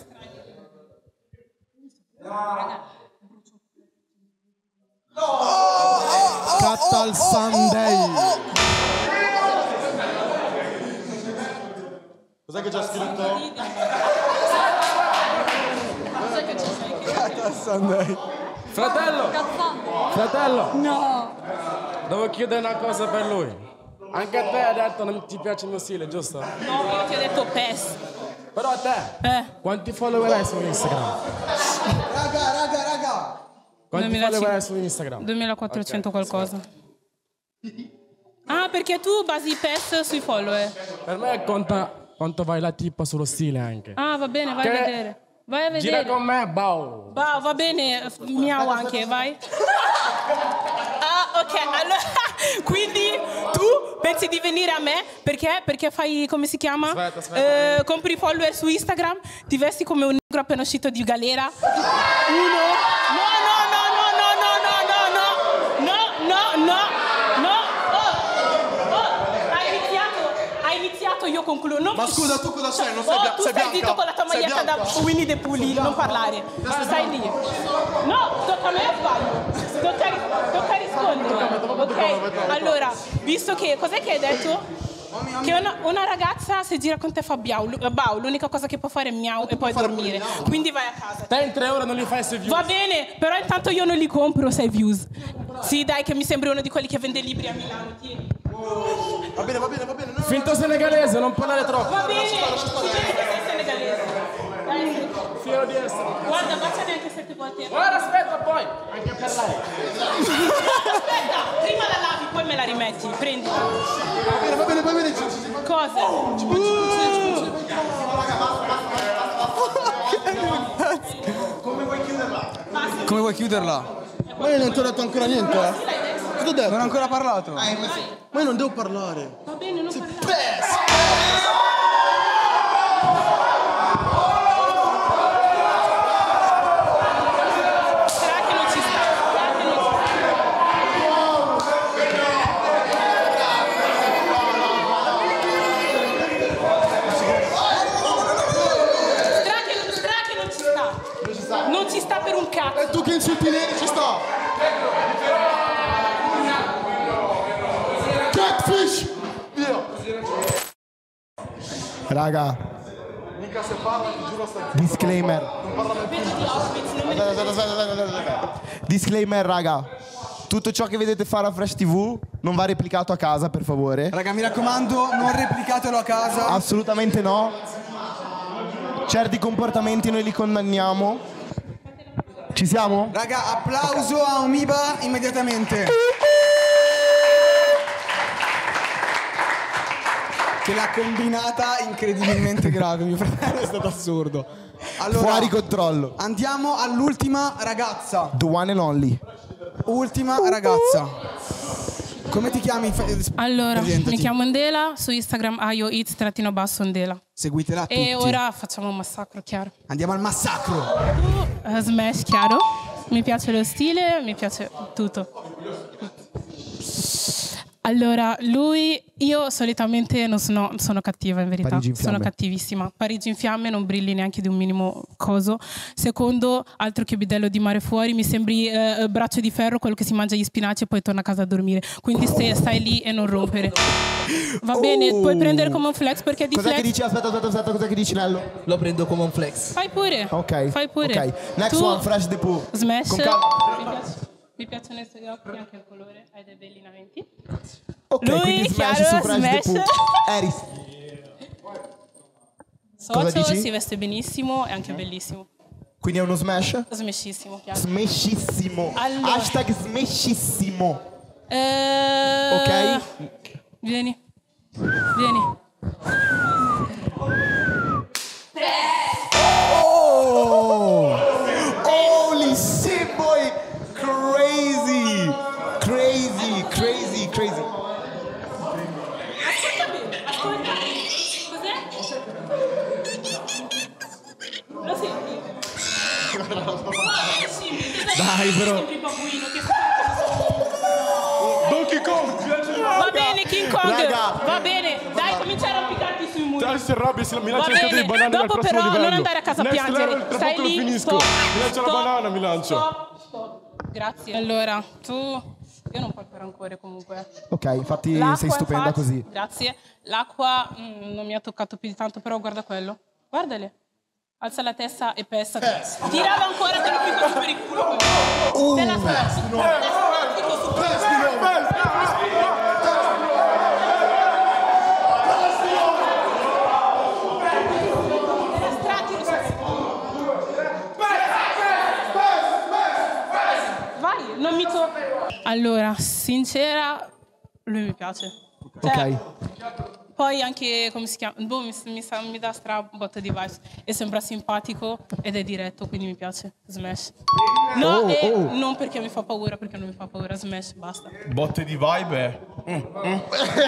Catal Sunday. Cos'è che c'è scritto? Catal Sunday. Fratello! Fratello! No! Devo chiedere una cosa per lui. Anche a te hai detto non ti piace il mio stile, giusto? No, io ti ho detto P E S. Però a te, Eh. quanti follower hai su Instagram? Raga, raga, raga. Quanti duemilacinque. follower hai su Instagram? duemilaquattrocento Ok, qualcosa. Ah, perché tu basi P E S sui follower. Per me conta quanto vai la tipa sullo stile anche. Ah, va bene, vai Che- a vedere. Vai a vedere. Gira con me, bow. Va, va bene, miau anche, vai. Ah, ok, allora, quindi tu pensi di venire a me perché? Perché fai, come si chiama? Aspetta, aspetta. Eh, compri follower su Instagram, ti vesti come un negro appena uscito di galera. Uno. No, no, no, no, no, no, no, no, no, no, no, no. Oh, oh, hai iniziato, hai iniziato, io concludo. Non- Ma scusa, tu cosa sei? Non sei Oh, bia- tu sei stai bianca? zitto con la tua Sei maglietta da bianca? Winnie the Pooh lì, non parlare. Stai lì. No, tocca a me o sbaglio? Tocca, tocca rispondere. Ok, allora, visto che... Cos'è che hai detto? Che una, una ragazza se gira con te fa biau, lu- bau, l'unica cosa che può fare è miau e poi dormire. Quindi vai a casa. Te in tre ore non li fai sei views. Va bene, però intanto io non li compro sei views. Sì, dai, che mi sembri uno di quelli che vende libri a Milano. Tieni. Va bene, va bene, va bene. No, Finto senegalese, non parlare troppo. Va bene, ci vedi che sei senegalese. Dai, Fiero di essere. guarda, baciami anche sette volte. Guarda, aspetta poi, anche per lei. Aspetta, prima la lavi, poi me la rimetti. Prendi. Va bene, va bene, va bene. Cosa? Come vuoi chiuderla? Come vuoi chiuderla? Ma io non ti ho detto ancora niente, eh. Cosa ho detto? Non ho ancora parlato. Ma io non devo parlare. Va bene, non parlare. Sarà che non ci sta. Sarà che non ci Sarà che- sarà che non ci sta. Non ci sta per un cazzo. E tu che insulti lei ci sta. Catfish! Via! Raga, Mica se parla, ti giuro sta disclaimer. non parla mai più. Aspetta, aspetta, aspetta, aspetta, aspetta. Disclaimer, raga. Tutto ciò che vedete fare a Fresh tivù non va replicato a casa, per favore. Raga, mi raccomando, non replicatelo a casa. Assolutamente no. Certi comportamenti noi li condanniamo. Ci siamo? Raga, applauso a Omiba immediatamente. Che l'ha combinata incredibilmente grave, mio fratello, è stato assurdo. Allora, Fuori controllo. andiamo all'ultima ragazza. The one and only. Ultima ragazza. Come ti chiami? Allora, Presentati. mi chiamo Ndela, su Instagram aioit trattino basso Ndela. Seguitela tutti. E ora facciamo un massacro, chiaro. Andiamo al massacro. Uh, Smash, chiaro. Mi piace lo stile, mi piace tutto. Allora, lui, io solitamente non sono, sono cattiva in verità, Parigi in sono fiamme. cattivissima. Parigi in fiamme, non brilli neanche di un minimo coso. Secondo, altro che bidello di mare fuori, mi sembri eh, braccio di ferro, quello che si mangia gli spinaci e poi torna a casa a dormire. Quindi stai, stai lì e non rompere. Va bene, puoi prendere come un flex perché di Cos'è flex... che dici? Aspetta, aspetta, aspetta, cos'è che dici, Nello? Lo prendo come un flex. Fai pure. Ok. Fai pure. Ok. Next Tu- one, Fresh the Pooh. Smash. Con calma. Mi, piace- mi piacciono i suoi occhi, anche il colore, hai dei belli naventi. Ok, Lui, quindi Smash chiaro, su Fresh the Smash. Pooh. Eris. Cosa socio, dici? si veste benissimo e anche bellissimo. Quindi è uno smash? Smashissimo, piace. Smashissimo. Allora. Hashtag smashissimo. Eh, Ok? Vieni. Vieni. Oh! Holy shit, boy! Crazy! Crazy, crazy, crazy. Ascolta bene, ascolta. Cos'è? Lo senti? Dai, però. Donkey Kong! Va bene, King Kong. Raga. Va bene, dai, comincia a arrampicarti sui muri. Dai, si arrabbia, si- mi Va lancia il scatto bene, di banane dal dopo prossimo però livello. non andare a casa a Next piangere. level, tra Stai poco lo lì, finisco. stop, Mi lancio la stop, banana, mi lancio. Stop, stop. Grazie. Allora, tu... Io non porto rancore comunque. Ok, infatti L'acqua sei è stupenda facile- così. Grazie. L'acqua mm, non mi ha toccato più di tanto, però guarda quello. Guardale. Alza la testa e pesta. Tirava ancora, te lo fico su per il culo. Oh. Te la spezzo. Te la fico su per il culo. Vai, non mi tocca. Allora, sincera, lui mi piace. Cioè, Ok. Poi anche, come si chiama? Boh, mi, mi, sa- mi dà stra botta di vibes. E sembra simpatico ed è diretto, quindi mi piace. Smash. No, Oh, e oh. non perché mi fa paura, perché non mi fa paura. Smash, basta. Botte di vibe è... Mm, mm.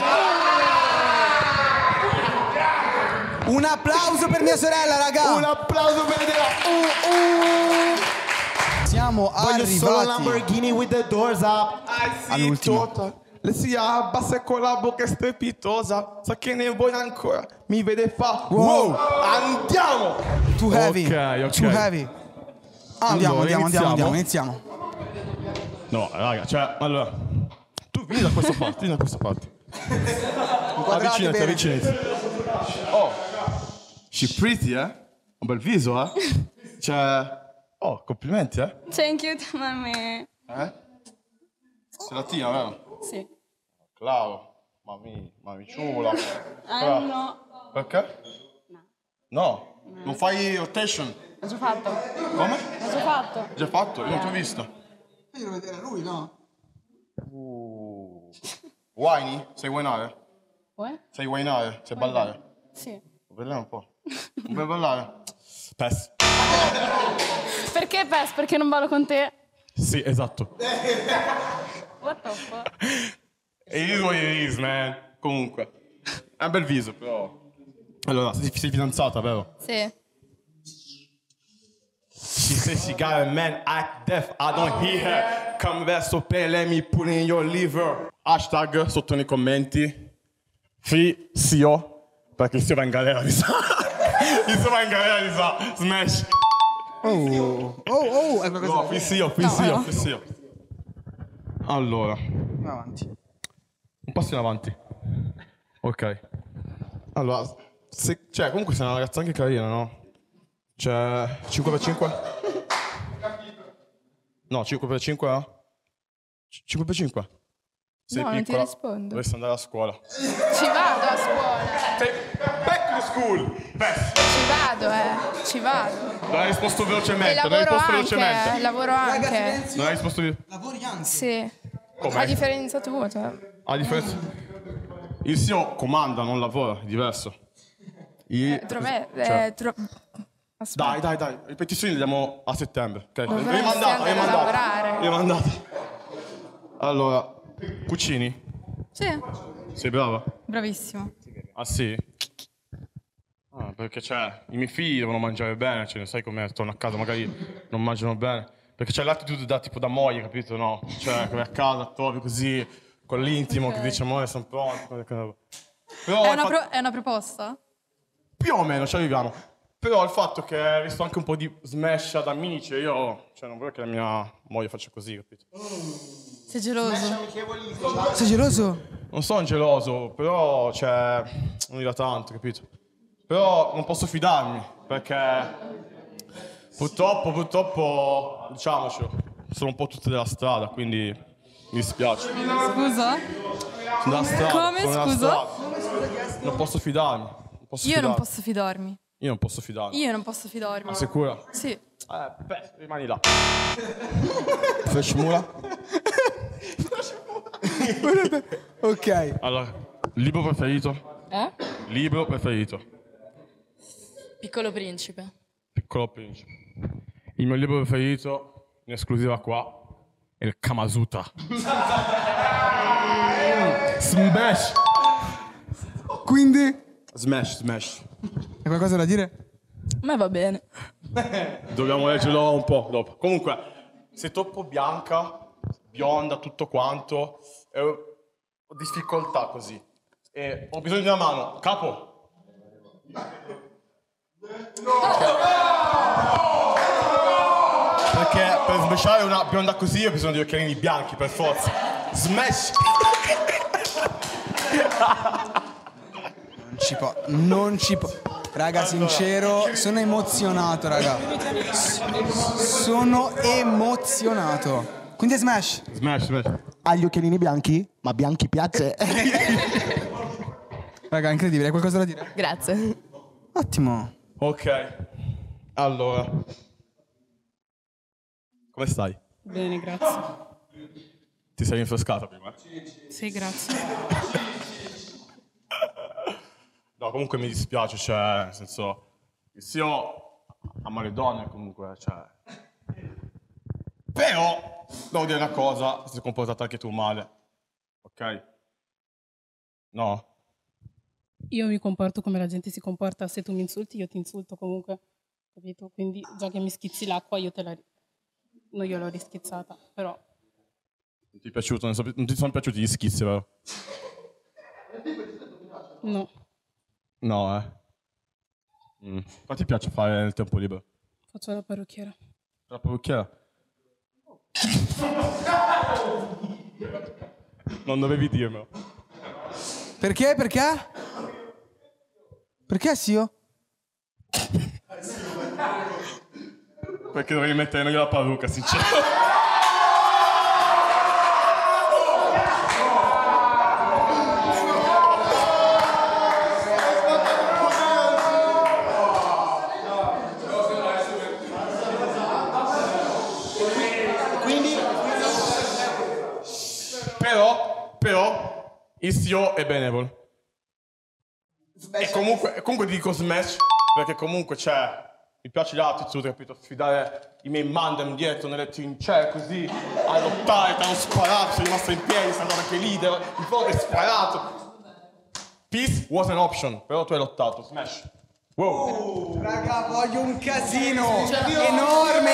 Un applauso per mia sorella, raga! Un applauso per Andrea! Uh, uh. Siamo Voglio solo arrivati Lamborghini with the doors up. all'ultimo. Le si abbassa con la bocca strepitosa. Sa che ne vuoi ancora. Mi vede fa. Wow. Andiamo! Too heavy. Ok, ok. Too heavy. Ah, andiamo, Allora, andiamo, andiamo, andiamo, iniziamo. iniziamo. No, raga, cioè, allora. Tu vieni da questa parte, vieni da questa parte. Avvicinati, bene. avvicinati. Oh, she pretty, eh? Un bel viso, eh? Cioè, oh, complimenti, eh? Thank you, mami. Eh? Sei latina, vero? Sì. Claro, mami, mami ciula. Ah, no. Perché? No. Non fai rotation? L'ho già fatto. Come? L'ho già fatto. Già fatto? Io non ti ho visto. Io devo vedere lui, no? Uh. Whiny? Sai whinare? Uè? Sai whinare? Sai ballare? Sì. Vediamo un po'. Non puoi ballare? Pes. Perché Pes? Perché non ballo con te? Sì, esatto. What the fuck? It is what it is, man. Comunque. È un bel viso, però. Allora, sei, sei fidanzata, vero? Sì. She says she got a man act deaf. I don't hear her. Come verso per let me put in your liver. Hashtag sotto nei commenti. Free Sio. Perché Sio va in galera, mi sa. Il Sio va in galera, mi sa. Smash. Oh, oh, oh. È qualcosa No, free Sio, free No, Sio, no. free Sio. Allora. Avanti. Un passo in avanti. Ok. Allora, se, cioè, comunque sei una ragazza anche carina, no? Cioè, cinque per cinque? No, cinque per cinque, no? C- cinque per cinque? Sei No, non ti piccola, rispondo. dovresti andare a scuola. Ci vado a scuola. Sei back to school! Best! Ci vado, eh. Ci vado. Non hai risposto velocemente, E non hai lavoro risposto anche, velocemente. eh, lavoro anche. Non hai risposto velocemente. Lavori anche. Sì. Com'è? A differenza tua, cioè. A differenza... Il Sio comanda, non lavora, è diverso. Il... Trovè, cioè- eh, tro- Aspetta. Dai, dai, dai, le petizioni le diamo a settembre, ok? Dovresti Rimandata, andare a rimandata. lavorare. Rimandata. Allora, cucini? Sì, Sei brava? bravissimo. Ah sì? Ah, perché cioè, i miei figli devono mangiare bene, cioè, sai com'è, torno a casa magari non mangiano bene. Perché c'è l'attitude da tipo da moglie, capito? No? Cioè, come a casa, trovi così, con l'intimo Ok. che dice amore, sono pronti. quelle cose. Però È il una, fatto- pro- è una proposta? più o meno ci arriviamo. Però il fatto che hai visto anche un po' di smash ad amici, io cioè, non voglio che la mia moglie faccia così, capito? Sei geloso? Sei geloso? Non sono geloso, però cioè, non dirà tanto, capito? Però non posso fidarmi, perché purtroppo, purtroppo, diciamocelo, sono un po' tutte della strada, quindi mi dispiace. Scusa? Sono della strada, Come, sono della scusa? strada. Non posso fidarmi. Non posso Io non fidarmi. posso fidarmi. Io non posso fidarmi. Io non posso fidarmi. Ma sicura? Sì. Eh, beh, rimani là. Fresh Mula? Ok. Allora, libro preferito? Eh? Libro preferito? Piccolo principe. Piccolo Principe. Il mio libro preferito, in esclusiva qua, è il Kama Sutra. Smash! Quindi? Smash, smash. Hai qualcosa da dire? A me va bene. Dobbiamo leggerlo un po' dopo. Comunque, sei troppo bianca, bionda, tutto quanto, e ho difficoltà così. E ho bisogno di una mano. Capo? Perché per smashare una bionda così ho bisogno di occhialini bianchi, per forza. Smash! Non ci può, non ci può. Raga, sincero, sono emozionato, raga. Sono emozionato. Quindi è Smash. Smash, smash. Ha gli occhialini bianchi? Ma bianchi piace. Raga, incredibile, hai qualcosa da dire? Grazie. Ottimo. Ok. Allora. Come stai? Bene, grazie. Ti sei rinfrescata prima? Sì, grazie. No, comunque mi dispiace, cioè, nel senso, il Sio ama le donne comunque, cioè. Però, devo dire una cosa, ti sei comportata anche tu male, ok? No? Io mi comporto come la gente si comporta, se tu mi insulti io ti insulto comunque, capito? Quindi già che mi schizzi l'acqua io te la... non gliel'ho rischizzata, però... Non ti è piaciuto, non, so- non ti sono piaciuti gli schizzi, vero? No. No, eh. Mm. Cosa ti piace fare nel tempo libero? Faccio la parrucchiera. La parrucchiera? Non dovevi dirmelo. Perché? Perché? Perché Sio? Perché dovevi mettere io la parrucca, sincero. Però, però, il Sio è benevolo. E comunque, e comunque dico Smash, perché comunque c'è... Mi piace l'attitude, capito? Sfidare i miei mandem dietro nelle trincee così, a lottare, ti hanno sparato, sei rimasto in piedi, sei andato anche lì, il fuoco è sparato. Peace was an option, però tu hai lottato, Smash. Wow. Raga, voglio un casino enorme.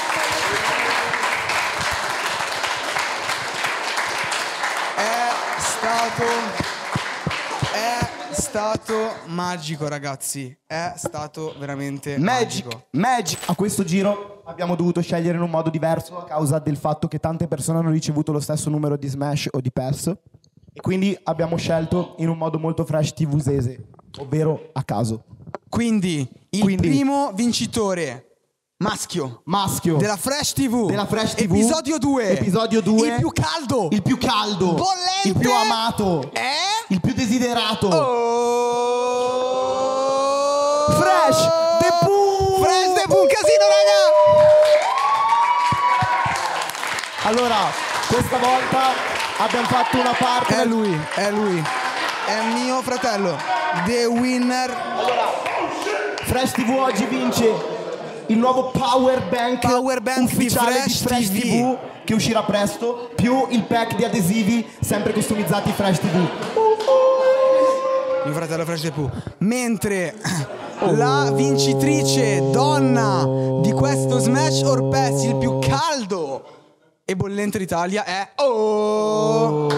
È stato... È stato magico, ragazzi. È stato veramente Magic, magico. Magic. A questo giro abbiamo dovuto scegliere in un modo diverso a causa del fatto che tante persone hanno ricevuto lo stesso numero di Smash o di Pass. E quindi abbiamo scelto in un modo molto fresh tivusese, ovvero a caso. Quindi il Quindi- primo vincitore maschio Maschio della Fresh T V, della Fresh T V, episodio due, episodio due, il più caldo, il più caldo, bollente, il più amato, è il più desiderato. Oh... Fresh The Pooh! Fresh The Pooh, un casino, raga! Allora, questa volta abbiamo fatto una parte. È lui, è lui, è mio fratello, the winner. Fresh T V oggi vince il nuovo Power Bank, Power Bank ufficiale di Fresh, di Fresh T V. T V che uscirà presto, più il pack di adesivi sempre customizzati Fresh T V. Mio fratello Fresh The Pooh. Mentre la vincitrice donna di questo Smash or Pass, il più caldo e bollente d'Italia, è oh,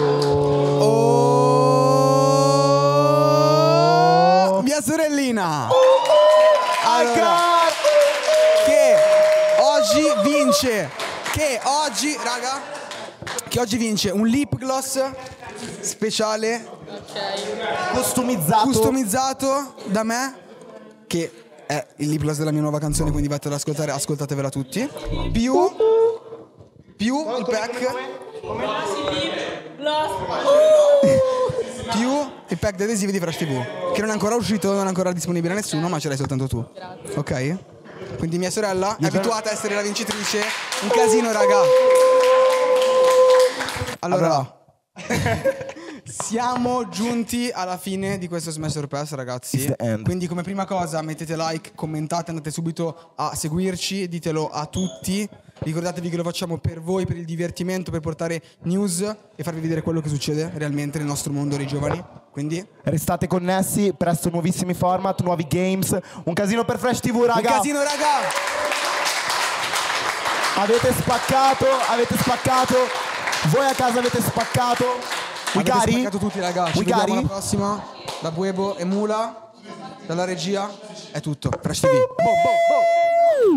oh, mia sorellina. Allora, che oggi vince, che oggi, raga, che oggi vince un lip gloss speciale customizzato customizzato da me, che è il lip gloss della mia nuova canzone, quindi vate ad ascoltare, ascoltatevela tutti. Più più il pack più il pack di adesivi di Fresh T V, che non è ancora uscito, non è ancora disponibile a nessuno, ma ce l'hai soltanto tu. Grazie. Ok? Quindi mia sorella è abituata a essere la vincitrice. Un casino, raga. Allora, siamo giunti alla fine di questo Smash or Pass, ragazzi. Quindi come prima cosa mettete like, commentate, andate subito a seguirci, ditelo a tutti. Ricordatevi che lo facciamo per voi, per il divertimento, per portare news e farvi vedere quello che succede realmente nel nostro mondo dei giovani. Quindi restate connessi, presto nuovissimi format, nuovi games. Un casino per Fresh T V, raga. Un casino, raga. Avete spaccato, avete spaccato. Voi a casa avete spaccato. Avete Wigari? spaccato tutti, raga. Ci Wigari? vediamo alla prossima. Da Buebo e Mula, dalla regia. È tutto. Fresh T V. Boh, boh, boh.